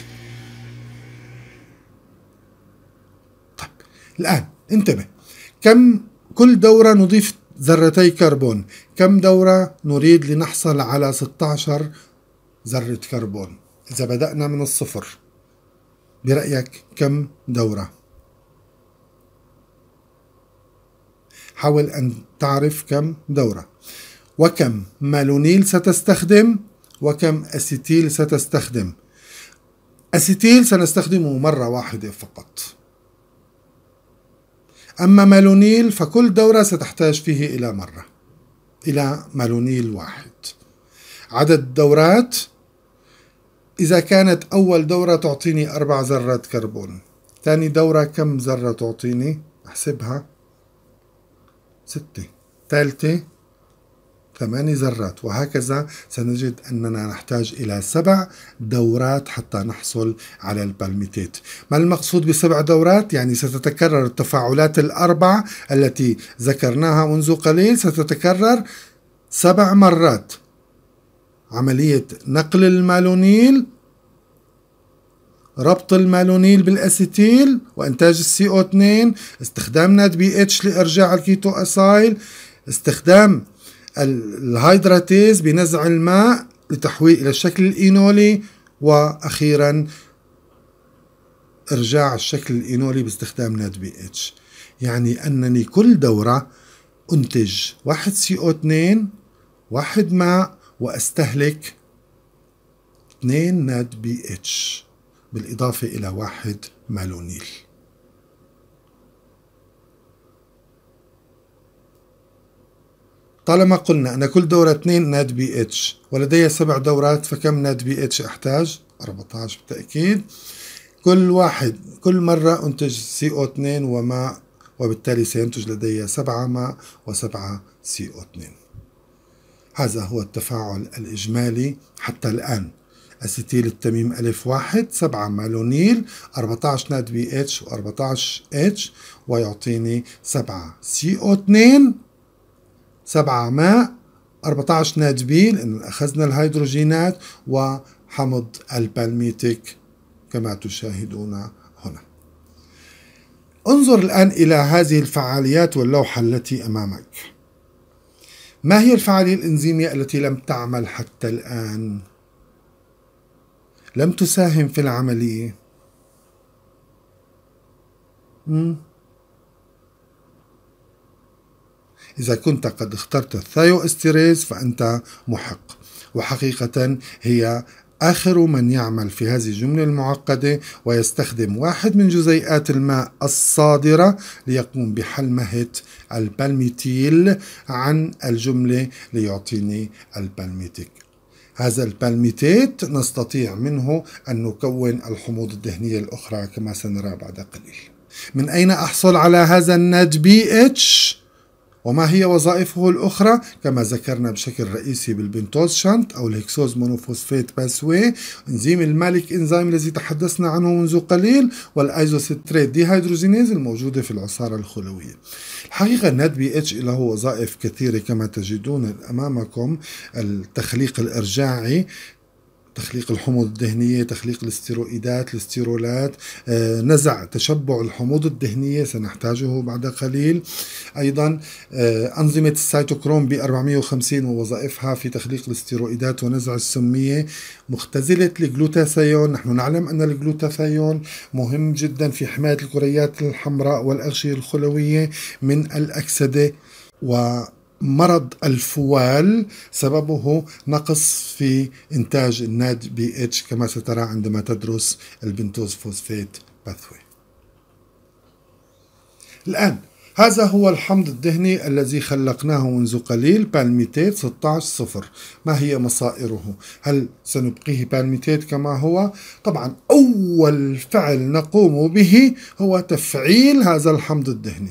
طيب الآن انتبه، كم كل دورة نضيف ذرتي كربون، كم دورة نريد لنحصل على ستة عشر ذرة كربون؟ إذا بدأنا من الصفر برأيك كم دورة؟ حاول أن تعرف كم دورة، وكم مالونيل ستستخدم، وكم أسيتيل ستستخدم. أسيتيل سنستخدمه مرة واحدة فقط، أما مالونيل فكل دورة ستحتاج فيه إلى مرة، إلى مالونيل واحد. عدد الدورات إذا كانت أول دورة تعطيني أربع ذرات كربون، ثاني دورة كم ذرة تعطيني؟ أحسبها، ستة، ثالثة ثماني ذرات، وهكذا سنجد أننا نحتاج إلى سبع دورات حتى نحصل على البالميتات. ما المقصود بسبع دورات؟ يعني ستتكرر التفاعلات الأربع التي ذكرناها منذ قليل، ستتكرر سبع مرات. عملية نقل المالونيل، ربط المالونيل بالأسيتيل وإنتاج السي أو اثنين، استخدام ناد بي اتش لإرجاع الكيتو أسايل، استخدام الهيدراتيز بنزع الماء لتحويل إلى الشكل الإينولي، وأخيرا إرجاع الشكل الإينولي باستخدام ناد بي اتش. يعني أنني كل دورة أنتج واحد سي أو اثنين، واحد ماء، وأستهلك اثنين ناد بي اتش بالإضافة إلى واحد مالونيل. طالما قلنا أن كل دورة اثنين ناد بي اتش ولدي سبع دورات، فكم ناد بي اتش أحتاج؟ أربعة عشر بالتأكيد. كل واحد كل مرة أنتج سي أو اثنين وماء، وبالتالي سينتج لدي سبعة ماء وسبعة سي أو اثنين. هذا هو التفاعل الإجمالي حتى الآن. أسيتيل التميم ألف واحد، سبعة مالونيل، أربعة عشر ناد بي اتش و14 اتش، ويعطيني سبعة سي أو اثنين، سبعة ماء، أربعة عشر ناد بي لأن أخذنا الهيدروجينات، وحمض البالميتيك كما تشاهدون هنا. انظر الآن إلى هذه الفعاليات واللوحة التي أمامك. ما هي الفعالية الإنزيمية التي لم تعمل حتى الآن؟ لم تساهم في العملية. مم. إذا كنت قد اخترت الثايو استيريز فأنت محق، وحقيقة هي آخر من يعمل في هذه الجملة المعقدة، ويستخدم واحد من جزيئات الماء الصادرة ليقوم بحلمهة البالميتيل عن الجملة ليعطيني البالميتيك. هذا البالميتيت نستطيع منه أن نكون الحموض الدهنية الأخرى كما سنرى بعد قليل. من أين أحصل على هذا الناد بي اتش؟ وما هي وظائفه الأخرى؟ كما ذكرنا بشكل رئيسي بالبنتوز شنت أو الهكسوز مونوفوسفات باسوي، انزيم المالك انزيم الذي تحدثنا عنه منذ قليل، والايزوستريت ديهيدروجينيز الموجودة في العصارة الخلوية. الحقيقة الناد بي اتش له وظائف كثيرة كما تجدون أمامكم: التخليق الإرجاعي، تخليق الحموض الدهنية، تخليق الاستيروئيدات، الاستيرولات، آه، نزع تشبع الحموض الدهنية سنحتاجه بعد قليل. أيضا آه، أنظمة السيتوكروم بي أربعمئة وخمسين ووظائفها في تخليق الاستيروئيدات ونزع السمية. مختزلة الجلوتاثيون، نحن نعلم أن الجلوتاثيون مهم جدا في حماية الكريات الحمراء والأغشية الخلوية من الأكسدة. و مرض الفوال سببه نقص في إنتاج الناد بي اتش كما سترى عندما تدرس البنتوز فوسفات باثوي. الآن هذا هو الحمض الدهني الذي خلقناه منذ قليل، بالميتيت ستة عشر صفر. ما هي مصائره؟ هل سنبقيه بالميتيت كما هو؟ طبعا أول فعل نقوم به هو تفعيل هذا الحمض الدهني،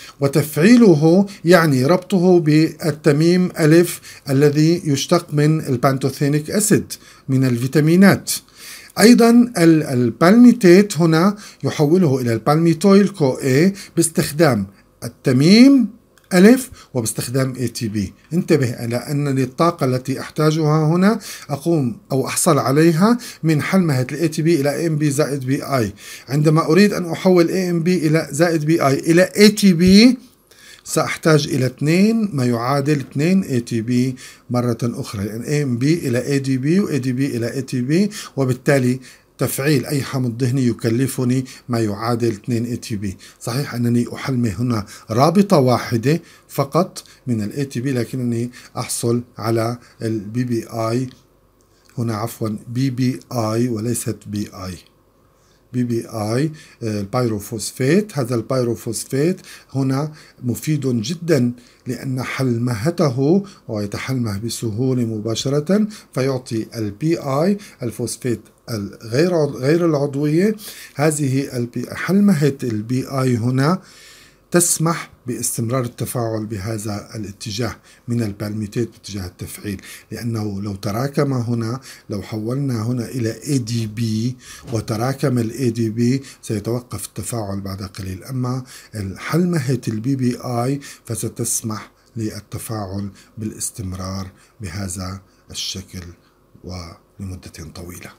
وتفعيله يعني ربطه بالتميم ألف الذي يشتق من البانتوثينيك أسيد من الفيتامينات. أيضا البالميتيت هنا يحوله إلى البالميتويل كو اي باستخدام التميم ألف وباستخدام اي تي بي. انتبه إلى أن الطاقة التي أحتاجها هنا أقوم أو أحصل عليها من حلمهة الاي تي بي إلى ام بي زائد بي اي. عندما أريد أن أحول اي ام بي إلى زائد بي اي إلى اي تي بي سأحتاج إلى اثنين ما يعادل اثنين اي تي بي مرة أخرى، لأن اي ام بي إلى اي دي بي و اي دي بي إلى اي تي بي، وبالتالي تفعيل أي حمض دهني يكلفني ما يعادل اثنين اي تي بي. صحيح أنني أحلمه هنا رابطة واحدة فقط من الاي تي بي، لكنني أحصل على البي بي اي هنا، عفوا بي بي اي وليست بي اي، بي بي اي البيروفوسفات. هذا البيروفوسفات هنا مفيد جدا لأن حلمهته ويتحلمه بسهولة مباشرة، فيعطي البي اي الفوسفات الغير غير العضوية. هذه حلمهة البي اي هنا تسمح باستمرار التفاعل بهذا الاتجاه من البالميتيت باتجاه التفعيل، لأنه لو تراكم هنا، لو حولنا هنا إلى اي دي بي وتراكم الاي دي بي سيتوقف التفاعل بعد قليل. أما حلمهة البي بي اي فستسمح للتفاعل بالاستمرار بهذا الشكل ولمدة طويلة.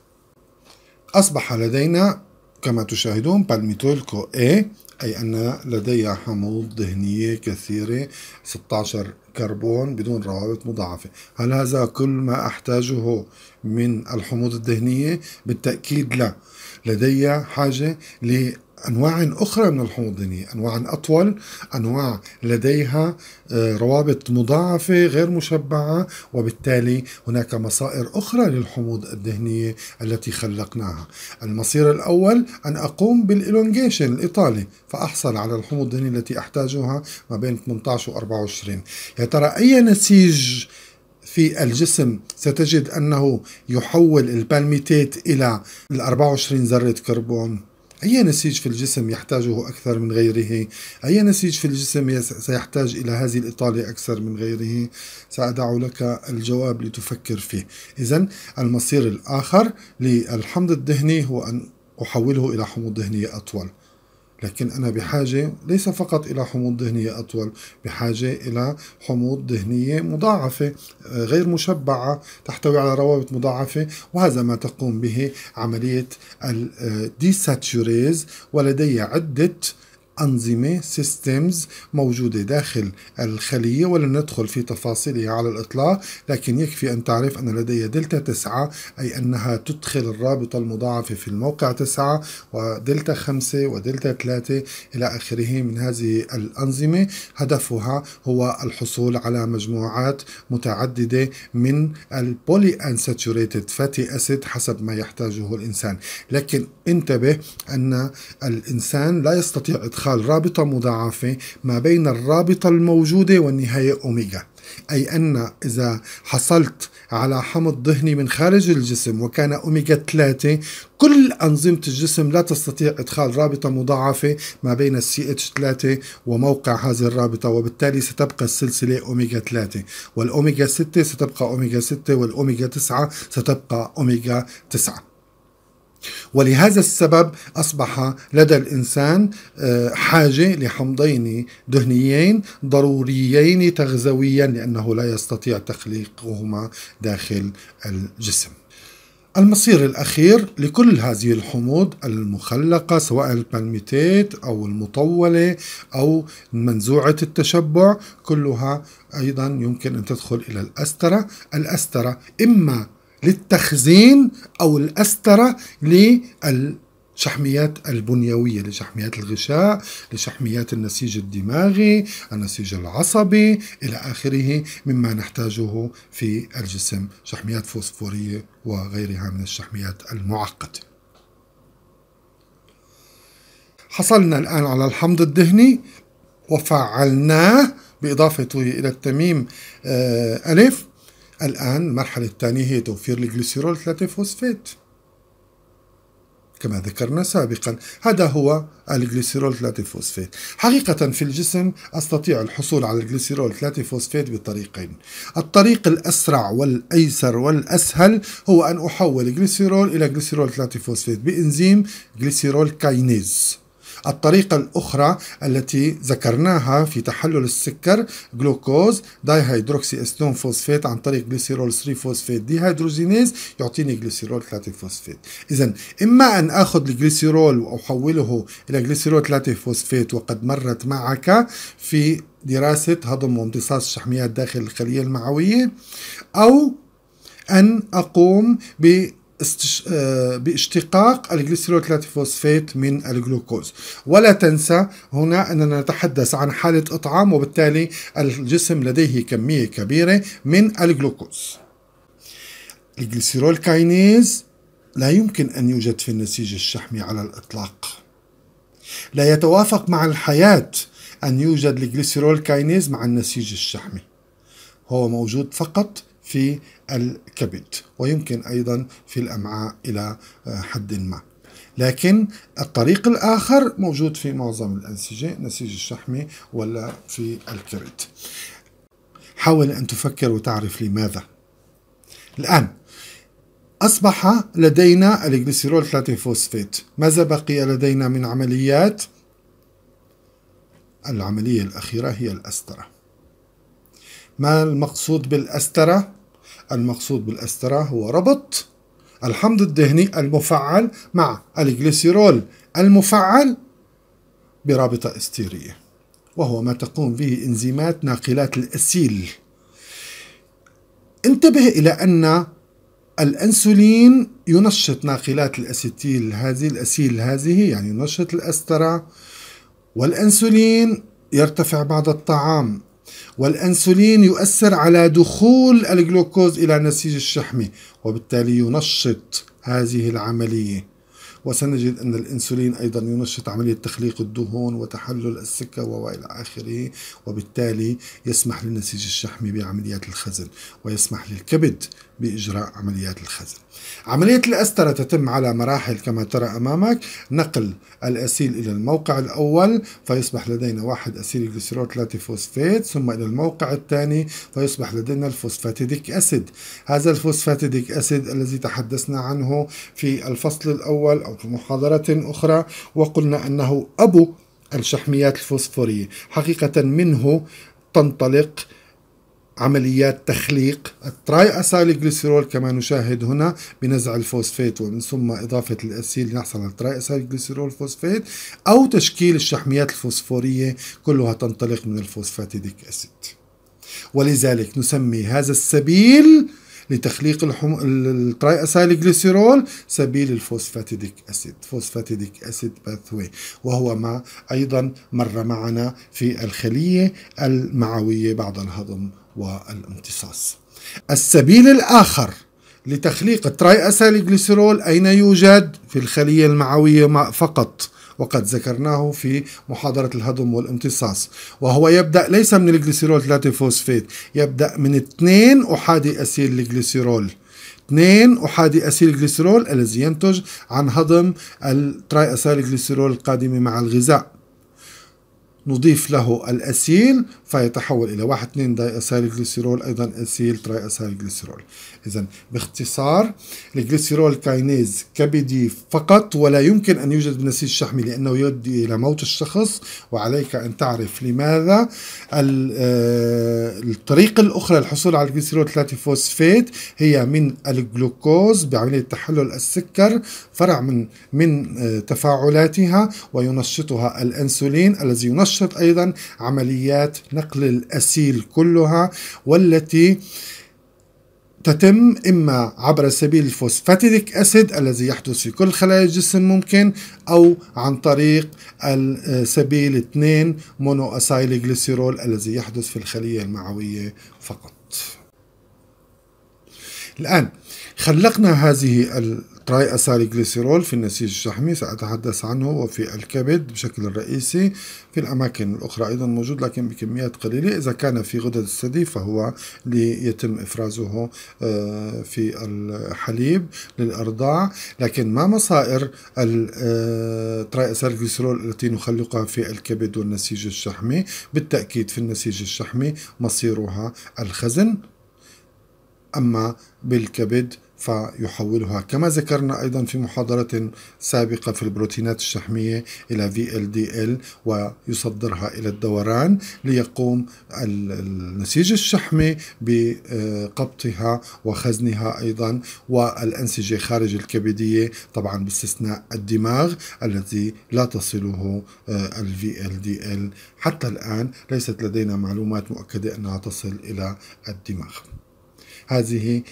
أصبح لدينا كما تشاهدون بالميتويل كو اي، أي أن لدي حموض دهنية كثيرة ستة عشر كربون بدون روابط مضاعفة. هل هذا كل ما أحتاجه من الحموض الدهنية؟ بالتأكيد لا، لدي حاجة لأنواع أخرى من الحموض الدهنية، أنواع أطول، أنواع لديها روابط مضاعفة غير مشبعة، وبالتالي هناك مصائر أخرى للحموض الدهنية التي خلقناها. المصير الأول أن أقوم بالإلونجيشن الإيطالي فأحصل على الحموض الدهنية التي أحتاجها ما بين ثمانية عشر و أربعة وعشرين. يا ترى أي نسيج في الجسم ستجد أنه يحول البالميتيت إلى ال أربعة وعشرين ذرة كربون؟ أي نسيج في الجسم يحتاجه أكثر من غيره؟ أي نسيج في الجسم سيحتاج إلى هذه الإيطالية أكثر من غيره؟ سأدع لك الجواب لتفكر فيه. إذن المصير الآخر للحمض الدهني هو أن أحوله إلى حموض دهنية أطول، لكن أنا بحاجة ليس فقط إلى حموض دهنية أطول، بحاجة إلى حموض دهنية مضاعفة غير مشبعة تحتوي على روابط مضاعفة، وهذا ما تقوم به عملية الديساتشوريز. ولدي عدة أنظمة سيستمز موجودة داخل الخلية، ولن ندخل في تفاصيلها على الإطلاق، لكن يكفي أن تعرف أن لدي دلتا تسعة، أي أنها تدخل الرابطة المضاعفة في الموقع تسعة، ودلتا خمسة ودلتا ثلاثة إلى آخره من هذه الأنظمة. هدفها هو الحصول على مجموعات متعددة من البولي أنساتوريتد فاتي أسيد حسب ما يحتاجه الإنسان. لكن انتبه أن الإنسان لا يستطيع إدخال إدخال رابطة مضاعفة ما بين الرابطة الموجودة والنهاية أوميجا، أي أن إذا حصلت على حمض دهني من خارج الجسم وكان أوميجا ثلاثة، كل أنظمة الجسم لا تستطيع إدخال رابطة مضاعفة ما بين السي اتش ثلاثة وموقع هذه الرابطة، وبالتالي ستبقى السلسلة أوميجا ثلاثة، والأوميجا ستة ستبقى أوميجا ستة، والأوميجا تسعة ستبقى أوميجا تسعة. ولهذا السبب أصبح لدى الإنسان حاجة لحمضين دهنيين ضروريين تغذويا، لأنه لا يستطيع تخليقهما داخل الجسم. المصير الأخير لكل هذه الحموض المخلقة، سواء البالميتات أو المطولة أو منزوعة التشبع، كلها أيضا يمكن أن تدخل إلى الأسترة. الأسترة إما للتخزين أو الأسترة للشحميات البنيوية، لشحميات الغشاء، لشحميات النسيج الدماغي، النسيج العصبي إلى آخره مما نحتاجه في الجسم، شحميات فوسفورية وغيرها من الشحميات المعقدة. حصلنا الآن على الحمض الدهني وفعلناه بإضافته إلى التميم آه ألف. الآن المرحلة الثانية هي توفير الجليسيرول ثلاثة فوسفات كما ذكرنا سابقا. هذا هو الجليسيرول ثلاثة فوسفات. حقيقة في الجسم أستطيع الحصول على الجليسيرول ثلاثة فوسفات بطريقين. الطريق الأسرع والأيسر والأسهل هو أن أحول الجليسيرول إلى جليسيرول ثلاثة فوسفات بإنزيم جليسيرول كاينيز. الطريقة الأخرى التي ذكرناها في تحلل السكر، جلوكوز دايهيدروكسي استون فوسفات عن طريق جليسيرول ثلاثة فوسفات ديهيدروجينيز يعطيني جليسيرول ثلاثة فوسفات. إذن إما أن أخذ الجليسيرول وأحوله إلى جليسيرول ثلاثة فوسفات، وقد مرت معك في دراسة هضم وامتصاص الشحميات داخل الخلية المعوية، أو أن أقوم ب باشتقاق الجليسيرول ثلاثة فوسفات من الجلوكوز. ولا تنسى هنا أننا نتحدث عن حالة إطعام، وبالتالي الجسم لديه كمية كبيرة من الجلوكوز. الجليسيرول كاينيز لا يمكن أن يوجد في النسيج الشحمي على الإطلاق. لا يتوافق مع الحياة أن يوجد الجليسيرول كاينيز مع النسيج الشحمي، هو موجود فقط في الكبد ويمكن أيضا في الأمعاء إلى حد ما، لكن الطريق الآخر موجود في معظم الأنسجة، النسيج الشحمي ولا في الكبد. حاول أن تفكر وتعرف لماذا. الآن أصبح لدينا الجليسيرول ثلاثة فوسفات، ماذا بقي لدينا من عمليات؟ العملية الأخيرة هي الأسترة. ما المقصود بالأسترة؟ المقصود بالأسترة هو ربط الحمض الدهني المفعل مع الجليسيرول المفعل برابطة استيرية، وهو ما تقوم به إنزيمات ناقلات الأسيل. انتبه إلى أن الأنسولين ينشط ناقلات الأسيتيل هذه الأسيل هذه، يعني ينشط الأسترة، والأنسولين يرتفع بعد الطعام، والأنسولين يؤثر على دخول الجلوكوز إلى النسيج الشحمي، وبالتالي ينشط هذه العملية. وسنجد أن الأنسولين أيضا ينشط عملية تخليق الدهون وتحلل السكر وإلى آخره، وبالتالي يسمح للنسيج الشحمي بعمليات الخزن، ويسمح للكبد بإجراء عمليات الخزن. عملية الأسترة تتم على مراحل كما ترى أمامك: نقل الأسيل إلى الموقع الأول فيصبح لدينا واحد أسيل جليسيرول ثلاثة فوسفات، ثم إلى الموقع الثاني فيصبح لدينا الفوسفاتيديك أسيد. هذا الفوسفاتيديك أسيد الذي تحدثنا عنه في الفصل الأول أو في محاضرة أخرى، وقلنا أنه أبو الشحميات الفوسفورية. حقيقة منه تنطلق عمليات تخليق التراي أسايل جليسيرول كما نشاهد هنا بنزع الفوسفات ومن ثم إضافة الأسيل لنحصل على التراي أسايل جليسيرول فوسفات، أو تشكيل الشحميات الفوسفورية كلها تنطلق من الفوسفاتيديك أسيد. ولذلك نسمي هذا السبيل لتخليق الحم... التراي أسايل جليسيرول سبيل الفوسفاتيديك أسيد، فوسفاتيديك أسيد باثوي، وهو ما أيضا مر معنا في الخلية المعوية بعد الهضم والامتصاص. السبيل الآخر لتخليق التراي أسايل جليسيرول أين يوجد؟ في الخلية المعوية فقط، وقد ذكرناه في محاضرة الهضم والامتصاص، وهو يبدأ ليس من الجليسيرول ثلاثة فوسفات، يبدأ من اثنين أحادي أسيل الجليسيرول، اثنين أحادي أسيل الجليسيرول الذي ينتج عن هضم التراي أسيل الجليسيرول القادمة مع الغذاء، نضيف له الأسيل فيتحول إلى واحد اثنين داي أسيل الجليسيرول أيضا أسيل تراي أسيل الجليسيرول. إذن باختصار الجليسيرول كاينيز كبدي فقط، ولا يمكن أن يوجد بالنسيج الشحمي لأنه يؤدي إلى موت الشخص، وعليك أن تعرف لماذا. الطريقة الأخرى للحصول على الجليسيرول ثلاثة فوسفات هي من الجلوكوز بعملية تحلل السكر، فرع من من تفاعلاتها، وينشطها الأنسولين الذي ينشط أيضا عمليات نقل الأسيل كلها، والتي تتم إما عبر سبيل الفوسفاتيديك أسيد الذي يحدث في كل خلايا الجسم ممكن، أو عن طريق سبيل اثنين مونو أسايل جليسيرول الذي يحدث في الخلية المعوية فقط. الآن خلقنا هذه التراي أسايل جليسيرول في النسيج الشحمي، سأتحدث عنه، وفي الكبد بشكل رئيسي، في الأماكن الأخرى أيضا موجود لكن بكميات قليلة. إذا كان في غدد الثدي فهو ليتم إفرازه في الحليب للإرضاع، لكن ما مصائر التراي أسايل جليسيرول التي نخلقها في الكبد والنسيج الشحمي؟ بالتأكيد في النسيج الشحمي مصيرها الخزن، أما بالكبد فيحولها كما ذكرنا أيضا في محاضرة سابقة في البروتينات الشحمية إلى في إل دي إل، ويصدرها إلى الدوران ليقوم النسيج الشحمي بقبضها وخزنها أيضا، والأنسجة خارج الكبدية طبعا باستثناء الدماغ الذي لا تصله ال في إل دي إل. حتى الآن ليست لدينا معلومات مؤكدة أنها تصل إلى الدماغ. هذه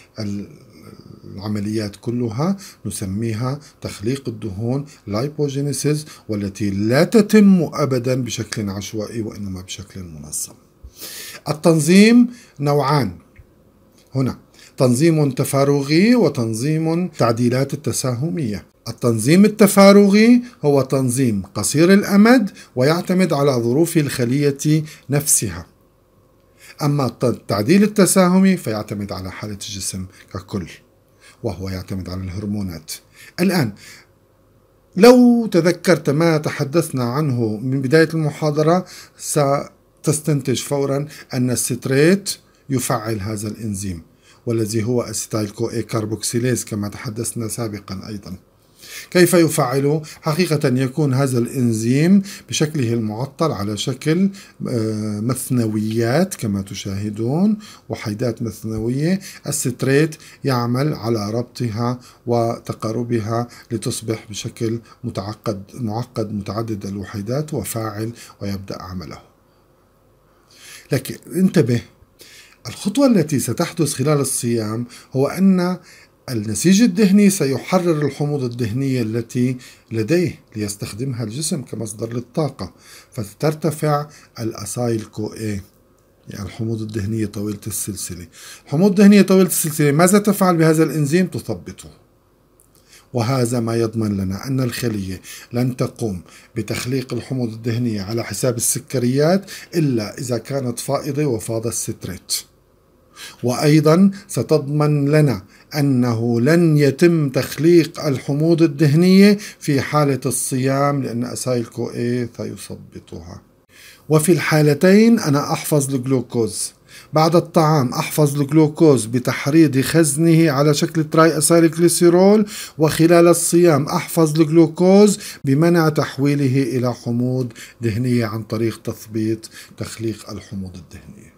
العمليات كلها نسميها تخليق الدهون Lipogenesis، والتي لا تتم أبدا بشكل عشوائي وإنما بشكل منظم. التنظيم نوعان هنا، تنظيم تفارغي وتنظيم تعديلات التساهمية. التنظيم التفارغي هو تنظيم قصير الأمد ويعتمد على ظروف الخلية نفسها، أما التعديل التساهمي فيعتمد على حالة الجسم ككل، وهو يعتمد على الهرمونات. الآن لو تذكرت ما تحدثنا عنه من بداية المحاضرة ستستنتج فورا أن الستريت يفعل هذا الإنزيم، والذي هو أسيتايل كو كاربوكسيليز كما تحدثنا سابقا أيضا. كيف يفعله؟ حقيقة يكون هذا الإنزيم بشكله المعطل على شكل مثنويات كما تشاهدون، وحيدات مثنوية. الستريت يعمل على ربطها وتقاربها لتصبح بشكل متعقد معقد متعدد الوحيدات وفاعل ويبدأ عمله. لكن انتبه، الخطوة التي ستحدث خلال الصيام هو أن النسيج الدهني سيحرر الحموض الدهنية التي لديه ليستخدمها الجسم كمصدر للطاقة، فترتفع الأسايل كو اي، يعني الحموض الدهنية طويلة السلسلة. الحموض الدهنية طويلة السلسلة ماذا تفعل بهذا الإنزيم؟ تثبطه، وهذا ما يضمن لنا أن الخلية لن تقوم بتخليق الحموض الدهنية على حساب السكريات إلا إذا كانت فائضة وفاض الستريت. وأيضا ستضمن لنا أنه لن يتم تخليق الحموض الدهنية في حالة الصيام لأن أسايل كو اي سيثبطها. وفي الحالتين أنا أحفظ الجلوكوز بعد الطعام، أحفظ الجلوكوز بتحريض خزنه على شكل تراي أسايل جليسيرول، وخلال الصيام أحفظ الجلوكوز بمنع تحويله إلى حموض دهنية عن طريق تثبيط تخليق الحموض الدهنية.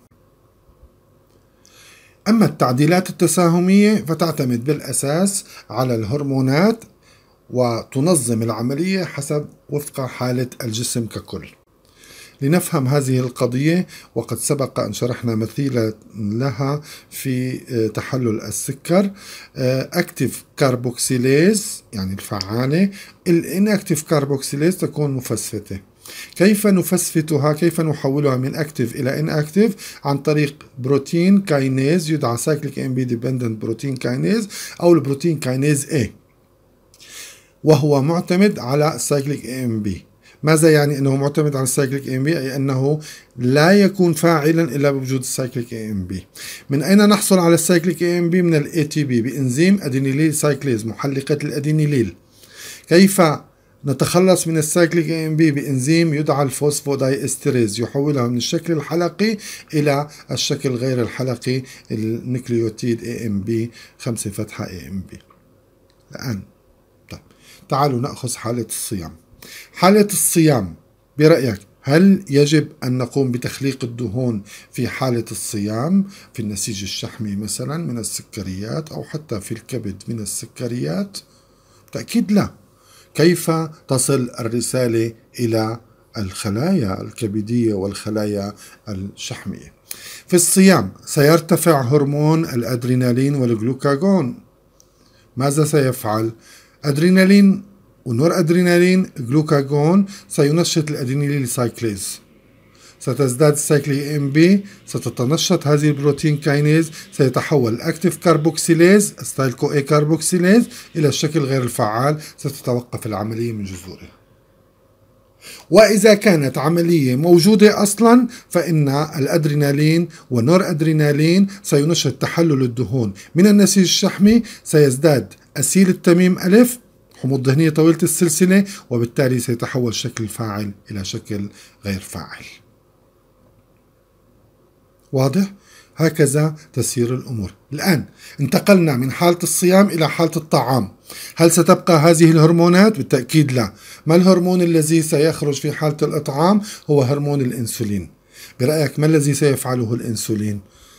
أما التعديلات التساهمية فتعتمد بالأساس على الهرمونات وتنظم العملية حسب وفق حالة الجسم ككل. لنفهم هذه القضية، وقد سبق أن شرحنا مثيلة لها في تحلل السكر، أكتيف كاربوكسيليز يعني الفعالة، الانأكتيف كاربوكسيليز تكون مفسفتة. كيف نفسفتها؟ كيف نحولها من اكتيف الى ان اكتيف؟ عن طريق بروتين كاينيز يدعى سايكليك ام بي ديبندنت بروتين كاينيز او البروتين كاينيز A. وهو معتمد على السايكليك اي ام بي. ماذا يعني انه معتمد على السايكليك اي ام بي؟ اي انه لا يكون فاعلا الا بوجود السايكليك اي ام بي. من اين نحصل على السايكليك اي ام بي؟ من الاي تي بي بانزيم ادينيليل سايكليز، محلقة الادينيليل. كيف نتخلص من السايكليك اي ام بي؟ بانزيم يدعى الفوسفوداي استريز، يحولها من الشكل الحلقي الى الشكل غير الحلقي، النيكليوتيد اي ام بي خمسة فتحة اي ام بي. الان طيب تعالوا ناخذ حالة الصيام. حالة الصيام برأيك هل يجب أن نقوم بتخليق الدهون في حالة الصيام في النسيج الشحمي مثلا من السكريات أو حتى في الكبد من السكريات؟ تأكيد لا. كيف تصل الرسالة إلى الخلايا الكبدية والخلايا الشحمية؟ في الصيام سيرتفع هرمون الأدرينالين والجلوكاغون. ماذا سيفعل؟ أدرينالين ونور أدرينالين جلوكاغون سينشط الأدينيليل سايكليز، ستزداد السايكليك ام بي، ستتنشط هذه البروتين كاينيز، سيتحول الاكتيف كاربوكسيليز ستايل كو اي كاربوكسيليز الى الشكل غير الفعال، ستتوقف العمليه من جذورها. واذا كانت عمليه موجوده اصلا فان الادرينالين والنور ادرينالين سينشط تحلل الدهون من النسيج الشحمي، سيزداد اسيل التميم الف حموض دهنية طويلة السلسلة، وبالتالي سيتحول شكل فاعل إلى شكل غير فاعل. واضح؟ هكذا تسير الأمور. الآن انتقلنا من حالة الصيام إلى حالة الطعام. هل ستبقى هذه الهرمونات؟ بالتأكيد لا. ما الهرمون الذي سيخرج في حالة الإطعام؟ هو هرمون الإنسولين. برأيك ما الذي سيفعله الإنسولين؟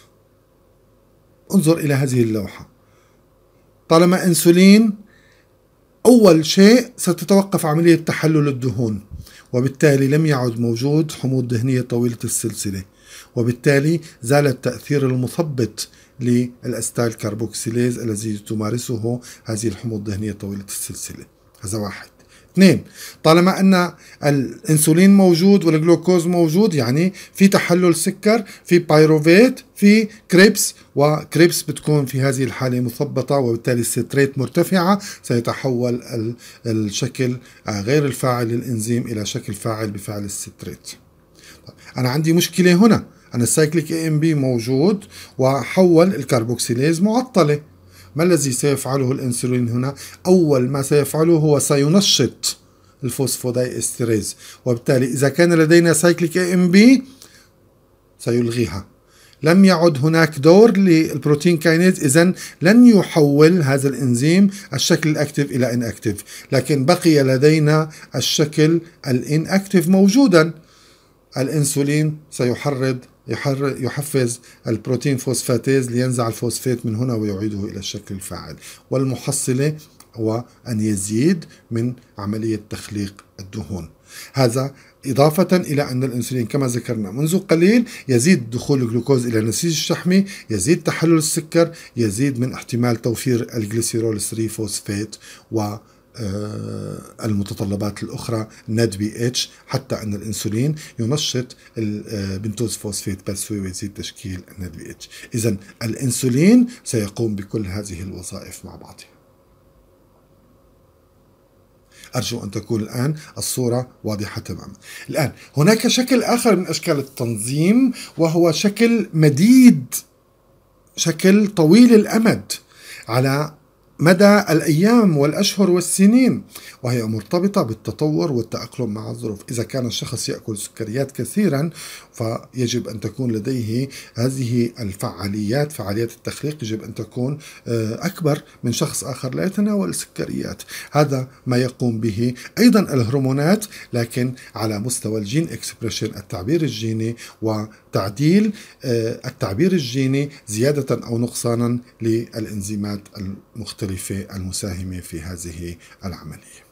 انظر إلى هذه اللوحة. طالما إنسولين، أول شيء ستتوقف عملية تحلل الدهون، وبالتالي لم يعد موجود حموض دهنية طويلة السلسلة، وبالتالي زال التأثير المثبط للأستايل كاربوكسيليز الذي تمارسه هذه الحموض الدهنية طويلة السلسلة. هذا واحد. اثنين، طالما أن الأنسولين موجود والجلوكوز موجود، يعني في تحلل سكر، في بايروفيت، في كريبس، وكريبس بتكون في هذه الحالة مثبطة، وبالتالي الستريت مرتفعة، سيتحول الشكل غير الفاعل للإنزيم إلى شكل فاعل بفعل الستريت. أنا عندي مشكلة هنا، أنا السايكليك اي ام بي موجود وحول الكربوكسيليز معطلة. ما الذي سيفعله الانسولين هنا؟ أول ما سيفعله هو سينشط الفوسفوداي استريز، وبالتالي إذا كان لدينا سايكليك اي ام بي سيلغيها. لم يعد هناك دور للبروتين كاينيز، إذن لن يحول هذا الإنزيم الشكل الأكتف إلى إن أكتف، لكن بقي لدينا الشكل الإن أكتف موجودا. الانسولين سيحرض يحفز البروتين فوسفاتيز لينزع الفوسفات من هنا ويعيده إلى الشكل الفاعل، والمحصلة هو أن يزيد من عملية تخليق الدهون. هذا إضافة إلى أن الأنسولين كما ذكرنا منذ قليل يزيد دخول الجلوكوز إلى النسيج الشحمي، يزيد تحلل السكر، يزيد من احتمال توفير الجليسيرول ثلاثة فوسفات و المتطلبات الأخرى ناد بي اتش، حتى أن الأنسولين ينشط البنتوز فوسفات بس ويزيد تشكيل ناد بي اتش. إذن الأنسولين سيقوم بكل هذه الوظائف مع بعضها. أرجو أن تكون الآن الصورة واضحة تماما. الآن هناك شكل آخر من أشكال التنظيم، وهو شكل مديد، شكل طويل الأمد على مدى الأيام والأشهر والسنين، وهي مرتبطة بالتطور والتأقلم مع الظروف. إذا كان الشخص يأكل سكريات كثيرا فيجب أن تكون لديه هذه الفعاليات، فعاليات التخليق يجب أن تكون أكبر من شخص آخر لا يتناول السكريات. هذا ما يقوم به أيضا الهرمونات، لكن على مستوى الجين إكسبريشن، التعبير الجيني، وتعديل التعبير الجيني زيادة أو نقصانا للإنزيمات المختلفة المساهمة في هذه العملية.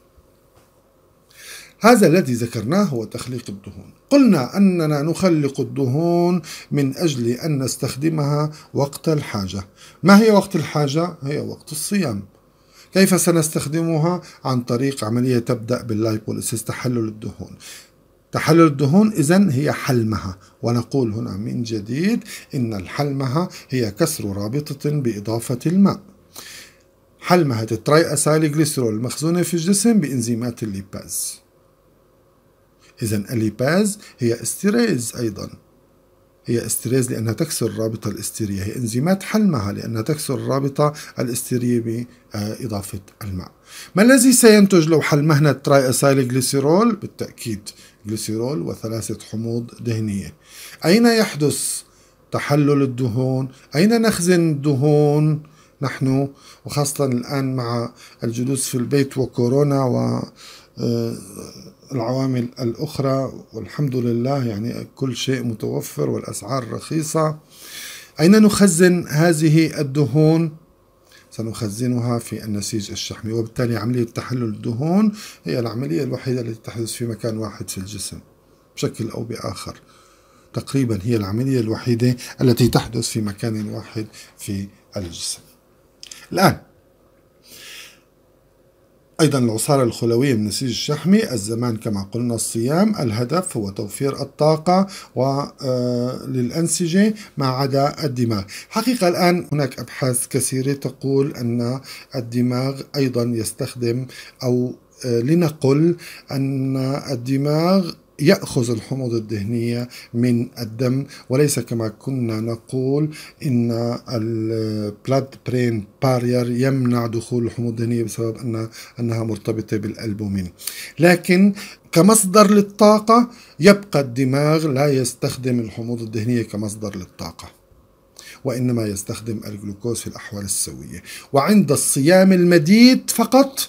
هذا الذي ذكرناه هو تخليق الدهون. قلنا أننا نخلق الدهون من أجل أن نستخدمها وقت الحاجة. ما هي وقت الحاجة؟ هي وقت الصيام. كيف سنستخدمها؟ عن طريق عملية تبدأ باللايبوليسيس، تحلل الدهون. تحلل الدهون إذن هي حلمها، ونقول هنا من جديد إن الحلمها هي كسر رابطة بإضافة الماء. حلمهة التراي أسايل جليسيرول المخزونة في الجسم بإنزيمات الليباز. إذا الليباز هي استيريز أيضا، هي استيريز لأنها تكسر الرابطة الاستيرية، هي إنزيمات حلمها لأنها تكسر الرابطة الاستيرية بإضافة الماء. ما الذي سينتج لو حلمهنا التراي أسايل جليسيرول؟ بالتأكيد جليسيرول وثلاثة حموض دهنية. أين يحدث تحلل الدهون؟ أين نخزن الدهون نحن، وخاصة الآن مع الجلوس في البيت وكورونا و العوامل الأخرى، والحمد لله يعني كل شيء متوفر والأسعار رخيصة. أين نخزن هذه الدهون؟ سنخزنها في النسيج الشحمي، وبالتالي عملية تحلل الدهون هي العملية الوحيدة التي تحدث في مكان واحد في الجسم بشكل أو بآخر. تقريبا هي العملية الوحيدة التي تحدث في مكان واحد في الجسم. الآن أيضا العصارة الخلوية من النسيج الشحمي، الزمان كما قلنا الصيام، الهدف هو توفير الطاقة وللأنسجة ما عدا الدماغ. حقيقة الآن هناك أبحاث كثيرة تقول أن الدماغ أيضا يستخدم، أو لنقل أن الدماغ يأخذ الحموض الدهنية من الدم، وليس كما كنا نقول إن البلاد برين بارير يمنع دخول الحموض الدهنية بسبب أن أنها مرتبطة بالألبومين. لكن كمصدر للطاقة يبقى الدماغ لا يستخدم الحموض الدهنية كمصدر للطاقة، وإنما يستخدم الجلوكوز في الأحوال السوية، وعند الصيام المديد فقط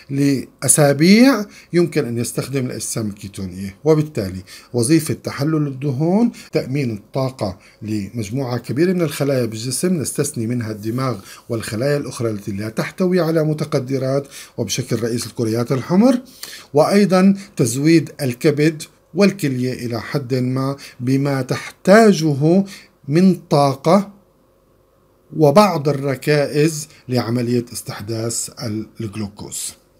لأسابيع يمكن أن يستخدم الأجسام الكيتونية. وبالتالي وظيفة تحلل الدهون تأمين الطاقة لمجموعة كبيرة من الخلايا بالجسم، نستثني منها الدماغ والخلايا الأخرى التي لا تحتوي على متقدرات، وبشكل رئيس الكريات الحمر، وأيضا تزويد الكبد والكلية إلى حد ما بما تحتاجه من طاقة وبعض الركائز لعملية استحداث الجلوكوز.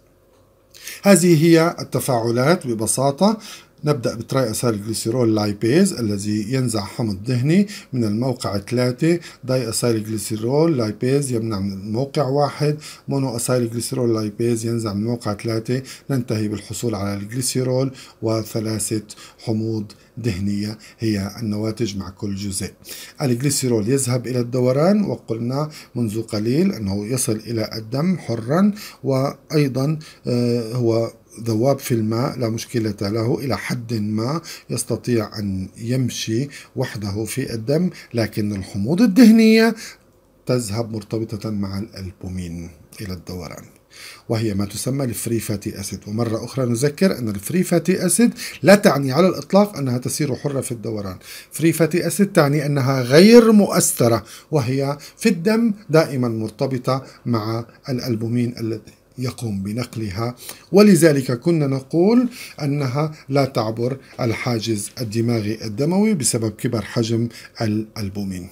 هذه هي التفاعلات ببساطة. نبدأ بتراي أسايل جليسيرول لايبيز الذي ينزع حمض دهني من الموقع ثلاثة، داي أسايل جليسيرول لايبيز يمنع من الموقع واحد، مونو أسايل جليسيرول لايبيز ينزع من الموقع ثلاثة، ننتهي بالحصول على الجليسيرول وثلاثة حموض دهنية هي النواتج مع كل جزيء. الجليسيرول يذهب إلى الدوران، وقلنا منذ قليل أنه يصل إلى الدم حرا، وأيضا هو ذواب في الماء لا مشكلة له، إلى حد ما يستطيع أن يمشي وحده في الدم، لكن الحموض الدهنية تذهب مرتبطة مع الألبومين إلى الدوران، وهي ما تسمى الفري فاتي أسيد. ومرة أخرى نذكر أن الفري فاتي أسيد لا تعني على الإطلاق أنها تسير حرة في الدوران. فري فاتي أسيد تعني أنها غير مؤثرة، وهي في الدم دائما مرتبطة مع الألبومين الذي يقوم بنقلها، ولذلك كنا نقول أنها لا تعبر الحاجز الدماغي الدموي بسبب كبر حجم الألبومين.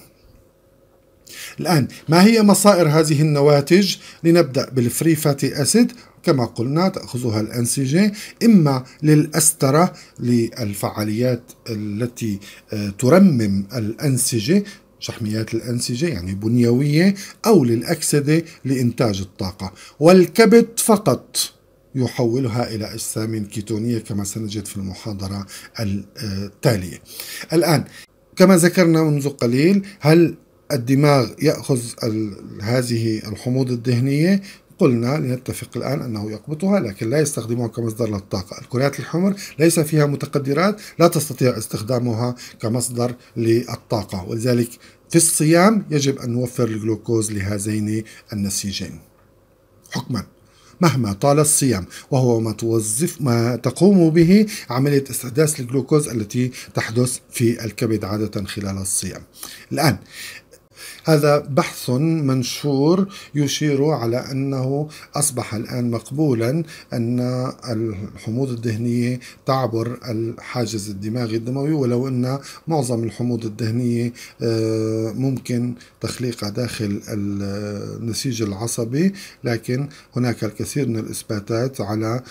الآن ما هي مصائر هذه النواتج؟ لنبدأ بالفري فاتي أسيد. كما قلنا تأخذها الأنسجة إما للأسترة للفعاليات التي ترمم الأنسجة، شحميات الأنسجة يعني بنيوية، أو للأكسدة لإنتاج الطاقة، والكبد فقط يحولها إلى أجسام كيتونية كما سنجد في المحاضرة التالية. الآن كما ذكرنا منذ قليل، هل الدماغ يأخذ هذه الحموض الدهنية؟ قلنا لنتفق الآن أنه يقبضها لكن لا يستخدمها كمصدر للطاقة. الكريات الحمر ليس فيها متقدرات، لا تستطيع استخدامها كمصدر للطاقة، ولذلك في الصيام يجب أن نوفر الجلوكوز لهذين النسيجين حكما مهما طال الصيام، وهو ما توظف ما تقوم به عملية استحداث الجلوكوز التي تحدث في الكبد عادة خلال الصيام. الآن هذا بحث منشور يشير على أنه أصبح الآن مقبولا أن الحموض الدهنية تعبر الحاجز الدماغي الدموي، ولو أن معظم الحموض الدهنية ممكن تخليقها داخل النسيج العصبي، لكن هناك الكثير من الإثباتات على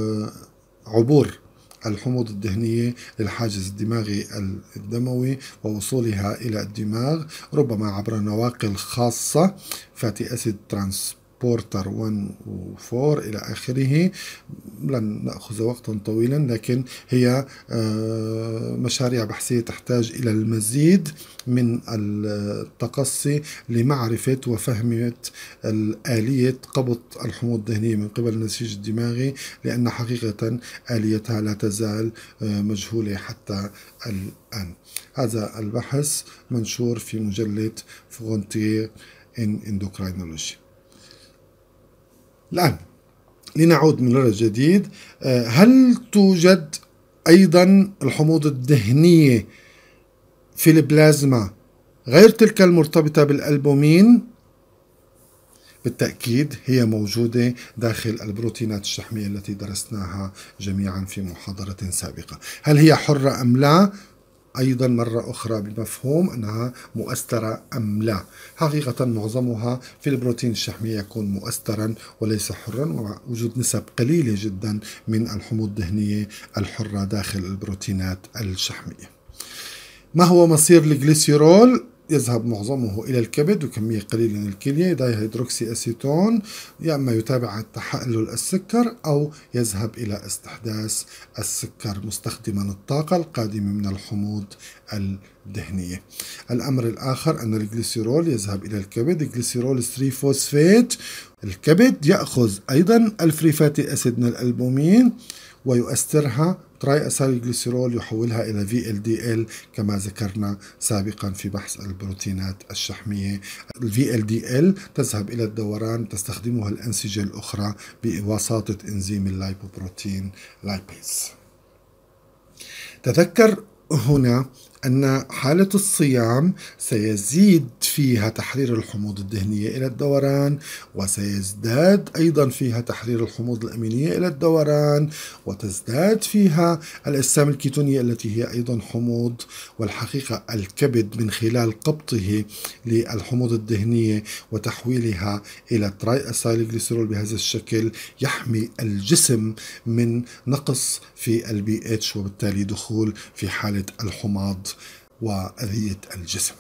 عبور الحموض الدهنية للحاجز الدماغي الدموي ووصولها إلى الدماغ، ربما عبر نواقل خاصة فاتي أسيد ترانسبورتر بورتر واحد و أربعة إلى آخره. لن نأخذ وقتا طويلا، لكن هي مشاريع بحثية تحتاج إلى المزيد من التقصي لمعرفة وفهم آلية قبض الحموض الدهنية من قبل النسيج الدماغي، لأن حقيقة آليتها لا تزال مجهولة حتى الآن. هذا البحث منشور في مجلة فونتير إن إندوكراينولوجي. الآن لنعود من مرة جديد. هل توجد أيضا الحموض الدهنية في البلازما غير تلك المرتبطة بالألبومين؟ بالتأكيد هي موجودة داخل البروتينات الشحمية التي درسناها جميعا في محاضرة سابقة. هل هي حرة أم لا؟ أيضا مرة أخرى بمفهوم أنها مؤسترة أم لا. حقيقة معظمها في البروتين الشحمي يكون مؤسترا وليس حرا، ووجود نسب قليلة جدا من الحموض الدهنية الحرة داخل البروتينات الشحمية. ما هو مصير الجليسيرول؟ يذهب معظمه إلى الكبد وكمية قليلة من الكلية، دايهيدروكسي أسيتون، يا إما يتابع تحلل السكر أو يذهب إلى استحداث السكر مستخدما الطاقة القادمة من الحموض الدهنية. الأمر الآخر أن الجليسيرول يذهب إلى الكبد، الجليسيرول ثلاثة فوسفات. الكبد يأخذ أيضا الفري فاتي أسيد من الألبومين ويؤسترها تراي أسايل جليسيرول، يحولها إلى في إل دي إل كما ذكرنا سابقا في بحث البروتينات الشحمية. ال في إل دي إل تذهب إلى الدوران، تستخدمها الأنسجة الأخرى بواسطة إنزيم اللايبوبروتين لايبيز. تذكر هنا أن حالة الصيام سيزيد فيها تحرير الحموض الدهنية إلى الدوران، وسيزداد أيضا فيها تحرير الحموض الأمينية إلى الدوران، وتزداد فيها الأجسام الكيتونية التي هي أيضا حموض. والحقيقة الكبد من خلال قبضه للحموض الدهنية وتحويلها إلى تراي أسايل جليسيرول بهذا الشكل يحمي الجسم من نقص في البي اتش، وبالتالي دخول في حالة الحماض وأذية الجسم.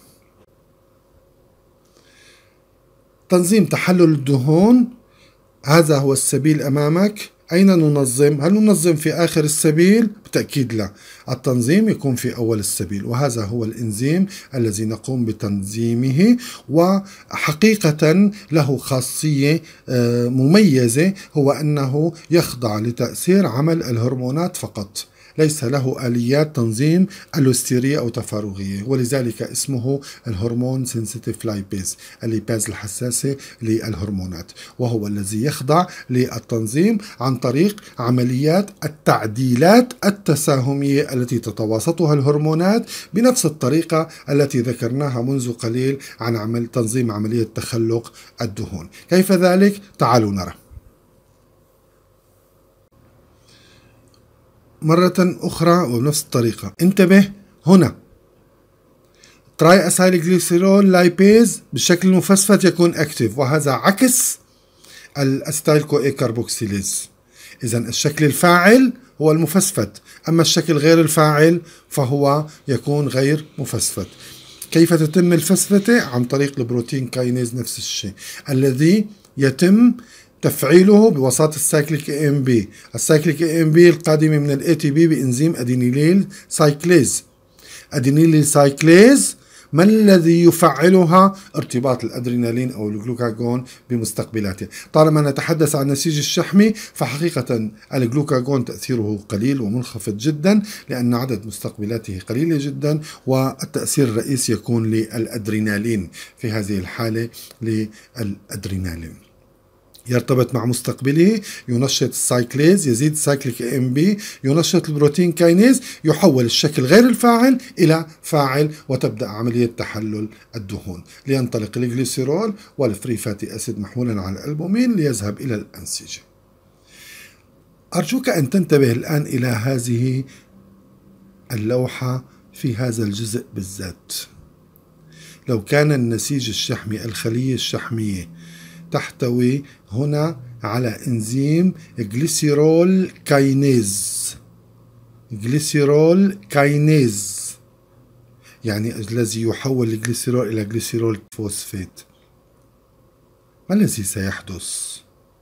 تنظيم تحلل الدهون، هذا هو السبيل أمامك. أين ننظم؟ هل ننظم في آخر السبيل؟ بالتأكيد لا، التنظيم يكون في أول السبيل، وهذا هو الإنزيم الذي نقوم بتنظيمه، وحقيقة له خاصية مميزة، هو أنه يخضع لتأثير عمل الهرمونات فقط، ليس له آليات تنظيم ألوستيرية أو تفارغية، ولذلك اسمه الهرمون سنسيتيف لايبيز، الليباز الحساسة للهرمونات، وهو الذي يخضع للتنظيم عن طريق عمليات التعديلات التساهمية التي تتواسطها الهرمونات بنفس الطريقة التي ذكرناها منذ قليل عن عمل تنظيم عملية تخلق الدهون. كيف ذلك؟ تعالوا نرى. مرة أخرى وبنفس الطريقة. انتبه هنا، تراي أسايل جليسيرول لايبيز بالشكل المفسفت يكون أكتف، وهذا عكس الأستايل كو إي كاربوكسيليز. إذا الشكل الفاعل هو المفسفت، أما الشكل غير الفاعل فهو يكون غير مفسفت. كيف تتم الفسفتة؟ عن طريق البروتين كاينيز، نفس الشيء الذي يتم تفعيله بواسطة السايكليك اي ام بي، السايكليك اي ام بي القادمة من الاي تي بي بانزيم ادينيليل سايكليز. ادينيليل سايكليز ما الذي يفعلها؟ ارتباط الادرينالين او الجلوكاجون بمستقبلاته. طالما نتحدث عن النسيج الشحمي فحقيقة الجلوكاجون تأثيره قليل ومنخفض جدا لأن عدد مستقبلاته قليلة جدا، والتأثير الرئيسي يكون للادرينالين، في هذه الحالة للادرينالين يرتبط مع مستقبله، ينشط السايكليز، يزيد السايكليك ام بي، ينشط البروتين كاينيز، يحول الشكل غير الفاعل إلى فاعل، وتبدأ عملية تحلل الدهون، لينطلق الجليسيرول والفري فاتي أسيد محمولا على الألبومين ليذهب إلى الأنسجة. أرجوك أن تنتبه الآن إلى هذه اللوحة في هذا الجزء بالذات. لو كان النسيج الشحمي، الخلية الشحمية، تحتوي هنا على انزيم جليسيرول كاينيز، جليسيرول كاينيز يعني الذي يحول الجليسيرول إلى جليسيرول فوسفات. ما الذي سيحدث؟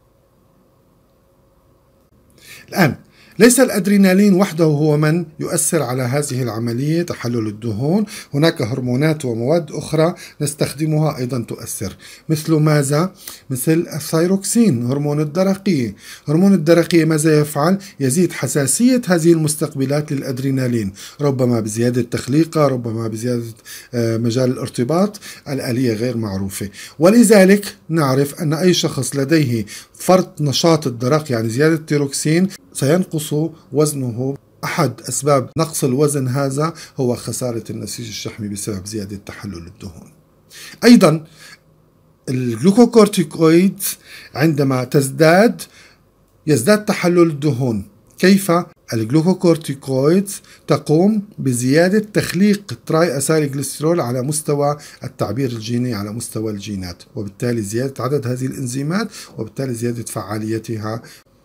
الآن ليس الأدرينالين وحده هو من يؤثر على هذه العملية تحلل الدهون، هناك هرمونات ومواد أخرى نستخدمها أيضا تؤثر، مثل ماذا؟ مثل الثايروكسين هرمون الدرقية. هرمون الدرقية ماذا يفعل؟ يزيد حساسية هذه المستقبلات للأدرينالين، ربما بزيادة تخليقها، ربما بزيادة مجال الارتباط، الآلية غير معروفة. ولذلك نعرف أن أي شخص لديه فرط نشاط الدرق يعني زيادة التيروكسين سينقص وزنه. أحد أسباب نقص الوزن هذا هو خسارة النسيج الشحمي بسبب زيادة تحلل الدهون. أيضا الجلوكوكورتيكويد عندما تزداد يزداد تحلل الدهون. كيف؟ الجلوكوكورتيكويد تقوم بزيادة تخليق تراي أسايلجليسيرول على مستوى التعبير الجيني، على مستوى الجينات، وبالتالي زيادة عدد هذه الإنزيمات، وبالتالي زيادة فعاليتها.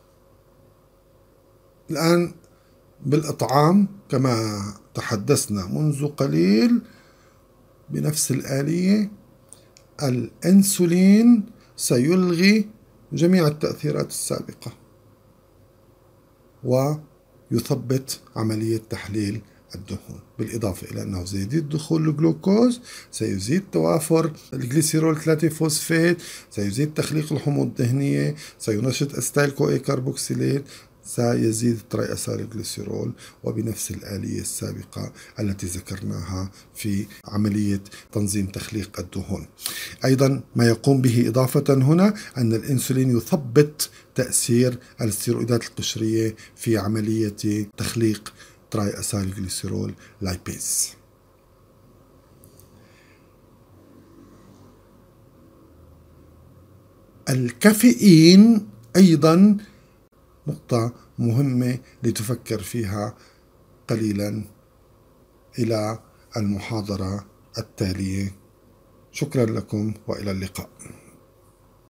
الآن بالإطعام كما تحدثنا منذ قليل بنفس الآلية، الأنسولين سيلغي جميع التأثيرات السابقة ويثبط عملية تحليل الدهون، بالإضافة إلى أنه سيزيد دخول الجلوكوز، سيزيد توافر الجليسيرول ثلاثة فوسفات، سيزيد تخليق الحموض الدهنية، سينشط أستايل كو إي كاربوكسيليت، سيزيد تراي أسايلجليسيرول، وبنفس الآلية السابقة التي ذكرناها في عملية تنظيم تخليق الدهون. أيضا ما يقوم به إضافة هنا أن الإنسولين يثبط تأثير الستيرويدات القشرية في عملية تخليق تراي أسايلجليسيرول لايبيز. الكافيين أيضا نقطة مهمة لتفكر فيها قليلا. إلى المحاضرة التالية، شكرا لكم وإلى اللقاء.